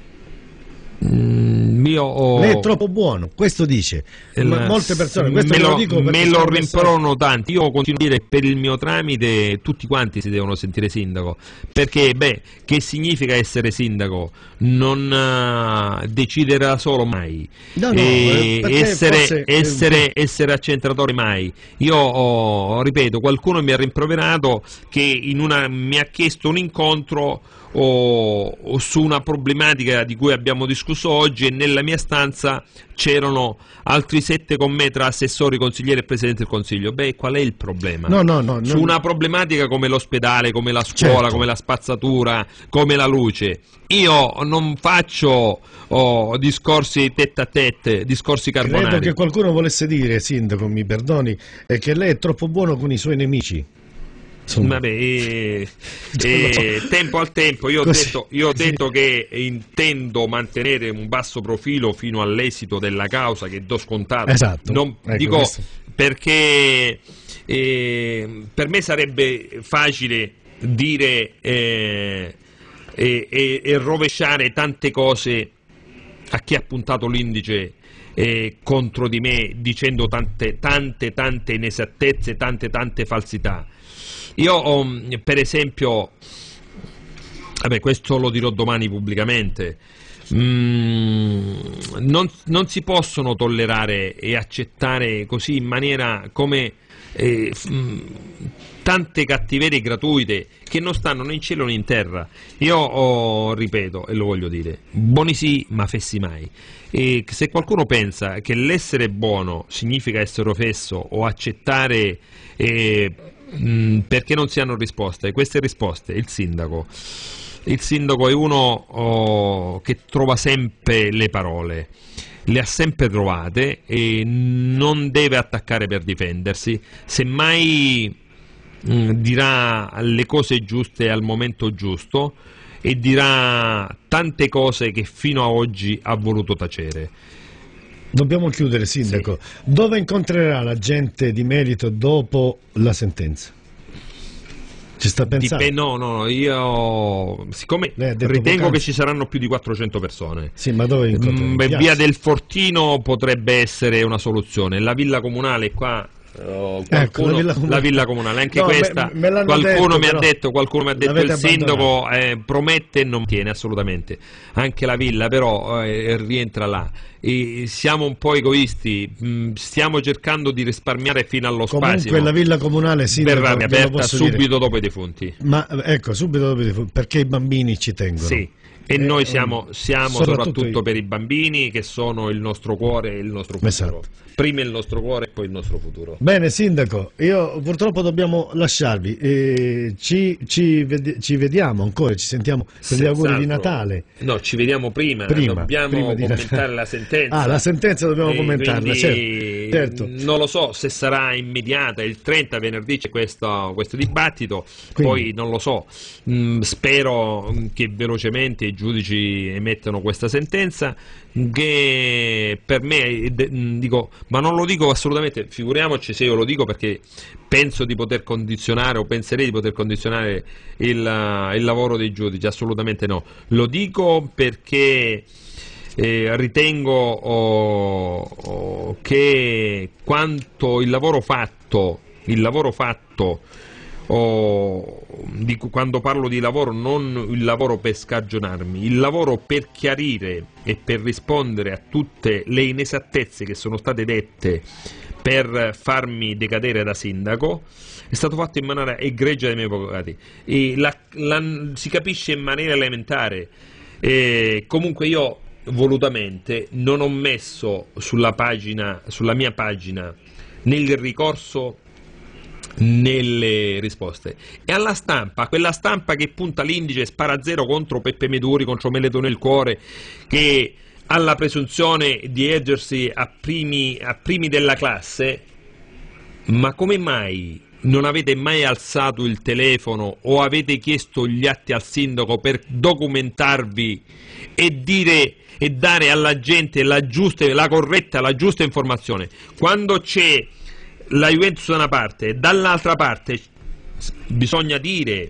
Mm, io ho... Lei è troppo buono, questo dice il... molte persone, questo me lo, lo dico me lo rimprono messaggio... tanti. Io continuo a dire che per il mio tramite tutti quanti si devono sentire sindaco, perché beh, che significa essere sindaco? Non uh, decidere da solo mai, no, no, e essere, forse... essere, essere accentratori mai. Io ho, ripeto, qualcuno mi ha rimproverato che in una, mi ha chiesto un incontro O, o su una problematica di cui abbiamo discusso oggi, e nella mia stanza c'erano altri sette con me, tra assessori, consiglieri e presidente del consiglio. Beh, qual è il problema? No, no, no, su no. una problematica come l'ospedale, come la scuola, certo. come la spazzatura, come la luce, io non faccio oh, discorsi tête a tête, discorsi carbonari. Credo che qualcuno volesse dire, sindaco, mi perdoni, è che lei è troppo buono con i suoi nemici. Insomma. Vabbè, eh, eh, tempo al tempo. Io ho Così, detto, io ho detto che intendo mantenere un basso profilo fino all'esito della causa, che do scontato. Esatto. Non, ecco, dico questo. Perché eh, per me sarebbe facile dire eh, e, e, e rovesciare tante cose a chi ha puntato l'indice eh, contro di me, dicendo tante tante tante inesattezze, tante tante falsità. Io ho, per esempio, vabbè, questo lo dirò domani pubblicamente, mm, non, non si possono tollerare e accettare così in maniera come eh, f, tante cattiverie gratuite che non stanno né in cielo né in terra. Io ho, ripeto, e lo voglio dire, buoni sì, ma fessi mai. E se qualcuno pensa che l'essere buono significa essere offesso o accettare eh, mh, perché non si hanno risposte, queste risposte il sindaco il sindaco è uno oh, che trova sempre le parole, le ha sempre trovate e non deve attaccare per difendersi, semmai mh, dirà le cose giuste al momento giusto, e dirà tante cose che fino a oggi ha voluto tacere. Dobbiamo chiudere, Sindaco. Sì. Dove incontrerà la gente di merito dopo la sentenza? Ci sta pensando? Dip no, no, io siccome ritengo che ci saranno più di quattrocento persone. Sì, ma dove incontrerà? Mm, via del Fortino potrebbe essere una soluzione. La villa comunale qua. Oh, qualcuno, ecco, la, villa la villa comunale, anche no, questa me, me qualcuno, detto, mi ha detto, qualcuno mi ha detto il sindaco eh, promette e non tiene assolutamente. Anche la villa però eh, rientra là. E siamo un po' egoisti, mh, stiamo cercando di risparmiare fino allo Comunque spasimo. Comunque la villa comunale sì, verrà riaperta subito dire. dopo i defunti. Ma ecco, subito dopo i defunti, perché i bambini ci tengono. Sì. E eh, noi siamo, siamo soprattutto, soprattutto per i bambini, che sono il nostro cuore e il nostro futuro. Esatto. Prima il nostro cuore e poi il nostro futuro. Bene, Sindaco, io purtroppo dobbiamo lasciarvi. Eh, ci, ci, ved ci vediamo ancora, ci sentiamo per gli auguri di Natale. No, ci vediamo prima, prima dobbiamo prima commentare la sentenza. Ah, la sentenza dobbiamo e commentarla, certo, certo. Non lo so se sarà immediata, il trenta venerdì c'è questo, questo dibattito, quindi. Poi non lo so, mh, spero che velocemente i giudici emettano questa sentenza, che per me, dico, ma non lo dico assolutamente, figuriamoci se io lo dico perché penso di poter condizionare o penserei di poter condizionare il, il lavoro dei giudici, assolutamente no, lo dico perché eh, ritengo oh, oh, che quanto il lavoro fatto, il lavoro fatto Oh, di, quando parlo di lavoro non il lavoro per scagionarmi, il lavoro per chiarire e per rispondere a tutte le inesattezze che sono state dette per farmi decadere da sindaco è stato fatto in maniera egregia dai miei avvocati e la, la, si capisce in maniera elementare. E comunque io volutamente non ho messo sulla pagina, sulla mia pagina, nel ricorso nelle risposte, e alla stampa, quella stampa che punta l'indice e spara a zero contro Peppe Meduri, contro Meleto nel cuore, che ha la presunzione di ergersi a primi, a primi della classe, ma come mai non avete mai alzato il telefono o avete chiesto gli atti al sindaco per documentarvi e dire e dare alla gente la giusta, la corretta, la giusta informazione? Quando c'è la Juventus da una parte e dall'altra parte bisogna dire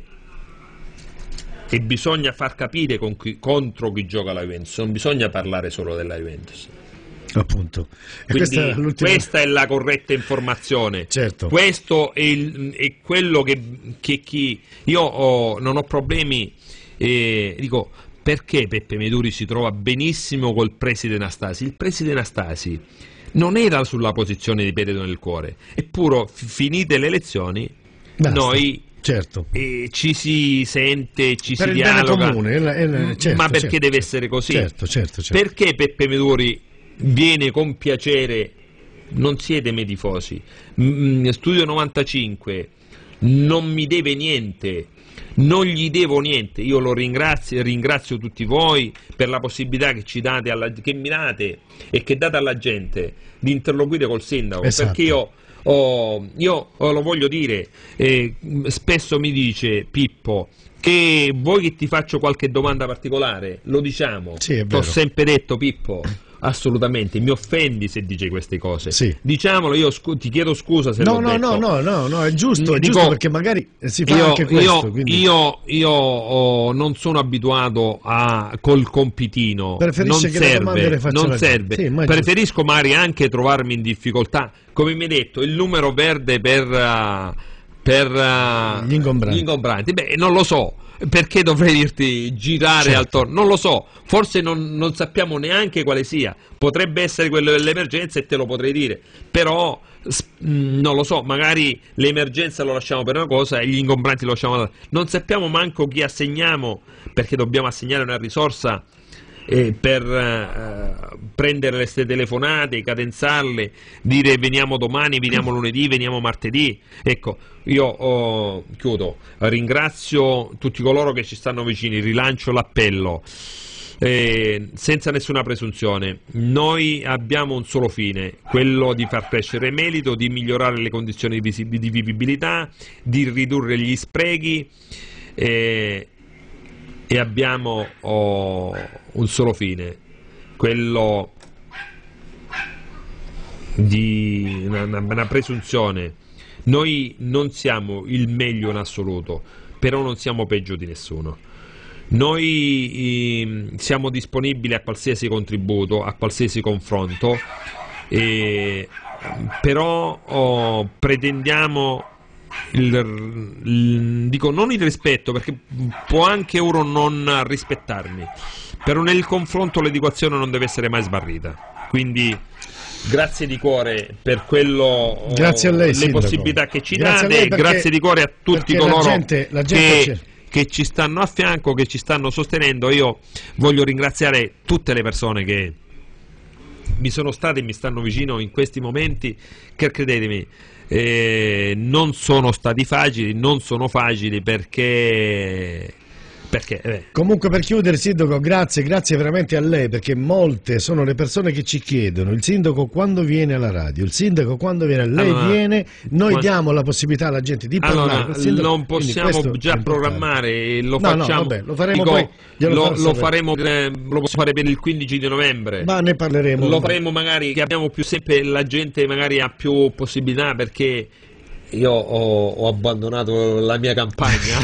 e bisogna far capire con chi, contro chi gioca la Juventus, non bisogna parlare solo della Juventus, appunto. E quindi questa è, questa è la corretta informazione, certo. Questo è, il, è quello che, che chi io ho, non ho problemi, eh, dico, perché Peppe Meduri si trova benissimo col preside Nastasi. Il preside Nastasi non era sulla posizione di Meleto nel cuore, eppure finite le elezioni basta, noi certo. eh, ci si sente, ci per si il dialoga, bene comune, è la, è la, certo, ma perché certo, deve essere così? Certo, certo, certo. Perché Peppe Meduri viene con piacere? Non siete medifosi. Mm, Studio novantacinque non mi deve niente, non gli devo niente, io lo ringrazio e ringrazio tutti voi per la possibilità che ci date, alla, che mi date e che date alla gente di interloquire col sindaco, esatto. Perché io, oh, io oh, lo voglio dire, eh, spesso mi dice Pippo che vuoi che ti faccio qualche domanda particolare, lo diciamo, sì, t'ho sempre detto Pippo, assolutamente, mi offendi se dici queste cose, sì. Diciamolo, io ti chiedo scusa se no, l'ho no, detto. no, no, no, no, è giusto, è Dico, giusto perché magari si fa io, anche questo. Io, quindi... io, io oh, non sono abituato a col compitino, preferisce non che serve, le non la serve. Sì, Preferisco magari anche trovarmi in difficoltà, come mi hai detto, il numero verde per, uh, per uh, gli ingombranti. Gli ingombranti. Beh, non lo so. Perché dovrei dirti girare certo. attorno? Non lo so, forse non, non sappiamo neanche quale sia, potrebbe essere quello dell'emergenza e te lo potrei dire, però non lo so, magari l'emergenza lo lasciamo per una cosa e gli ingombranti lo lasciamo per un'altra. Non sappiamo manco chi assegniamo, perché dobbiamo assegnare una risorsa eh, per eh, prendere le telefonate, cadenzarle, dire veniamo domani, veniamo lunedì, veniamo martedì. Ecco, io oh, chiudo, ringrazio tutti coloro che ci stanno vicini, rilancio l'appello, eh, senza nessuna presunzione. Noi abbiamo un solo fine, quello di far crescere Meleto, di migliorare le condizioni di, di vivibilità, di ridurre gli sprechi, eh, e abbiamo oh, un solo fine, quello di una, una presunzione. Noi non siamo il meglio in assoluto, però non siamo peggio di nessuno. Noi eh, siamo disponibili a qualsiasi contributo, a qualsiasi confronto, eh, però oh, pretendiamo il, il, dico non il rispetto, perché può anche uno non rispettarmi, però nel confronto l'educazione non deve essere mai sbarrita. Quindi grazie di cuore per quello, grazie a lei, le Sindaco. Possibilità che ci grazie date, perché, grazie di cuore a tutti coloro la gente, la gente che, che ci stanno a fianco, che ci stanno sostenendo. Io voglio ringraziare tutte le persone che mi sono state e mi stanno vicino in questi momenti, che credetemi eh, non sono stati facili, non sono facili perché... Perché, eh. Comunque, per chiudere, Sindaco, grazie, grazie veramente a lei, perché molte sono le persone che ci chiedono il Sindaco quando viene alla radio, il Sindaco quando viene, lei allora, viene, noi quando... diamo la possibilità alla gente di parlare. Allora, Sindaco, non possiamo già programmare, lo no, facciamo, no, vabbè, lo faremo dico, poi, lo, lo faremo, eh, lo possiamo fare per il quindici di novembre. Ma ne parleremo. Lo faremo magari che abbiamo più sempre, la gente magari ha più possibilità, perché io ho, ho abbandonato la mia campagna.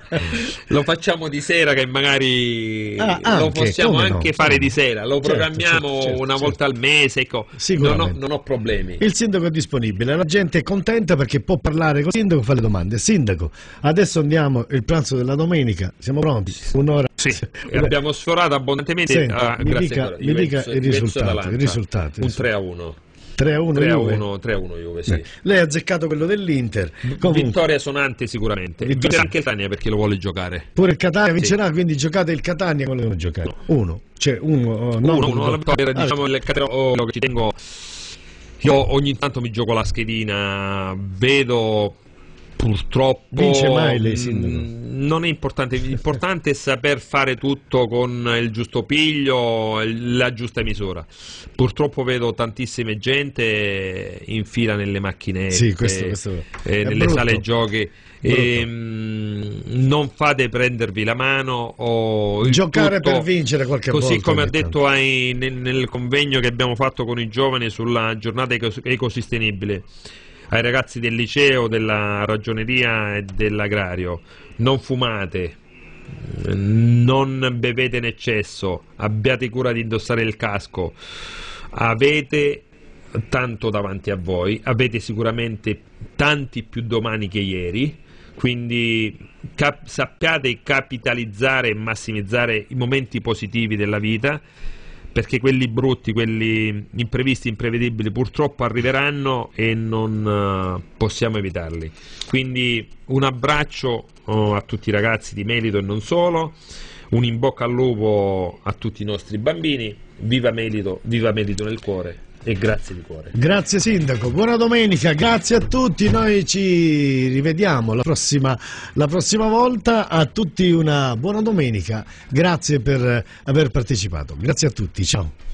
Lo facciamo di sera, che magari ah, lo anche, possiamo anche no, fare di sera, lo certo, programmiamo certo, certo, una volta certo. al mese, ecco. non, ho, non ho problemi. Il Sindaco è disponibile, la gente è contenta perché può parlare con il Sindaco, fa le domande. Sindaco, adesso andiamo il pranzo della domenica, siamo pronti? Un'ora. Sì, abbiamo sforato abbondantemente. Senta, ah, mi grazie dica, mi dica il risultato, il risultato. Un tre a uno. tre a uno Juve, sì. Eh, lei ha azzeccato quello dell'Inter. Comunque, vittoria sonante sicuramente. Vittoria... Vincerà anche il Catania perché lo vuole giocare. Pure il Catania vincerà, sì. Quindi giocate il Catania, quello devono giocare. No. Uno, cioè uno, oh, no, uno, uno, uno. La vittoria, Ah, diciamo il Catania, oh, che ci tengo. Io ogni tanto mi gioco la schedina, vedo purtroppo vince mai lei, Sindaco? Non è importante, l'importante è saper fare tutto con il giusto piglio, la giusta misura. Purtroppo vedo tantissime gente in fila nelle macchinette, sì, questo, questo eh, nelle brutto. sale giochi. E, mh, non fate prendervi la mano o il giocare tutto, per vincere qualche così volta, come ha detto ai, nel, nel convegno che abbiamo fatto con i giovani sulla giornata ecos ecosostenibile, ai ragazzi del liceo, della ragioneria e dell'agrario: non fumate, non bevete in eccesso, abbiate cura di indossare il casco, avete tanto davanti a voi, avete sicuramente tanti più domani che ieri, quindi cap sappiate capitalizzare e massimizzare i momenti positivi della vita, perché quelli brutti, quelli imprevisti, imprevedibili purtroppo arriveranno e non uh, possiamo evitarli. Quindi un abbraccio uh, a tutti i ragazzi di Melito e non solo, un in bocca al lupo a tutti i nostri bambini, viva Melito, viva Melito nel cuore. E grazie di cuore. Grazie Sindaco, buona domenica, grazie a tutti, noi ci rivediamo la prossima, la prossima volta. A tutti una buona domenica, grazie per aver partecipato, grazie a tutti, ciao.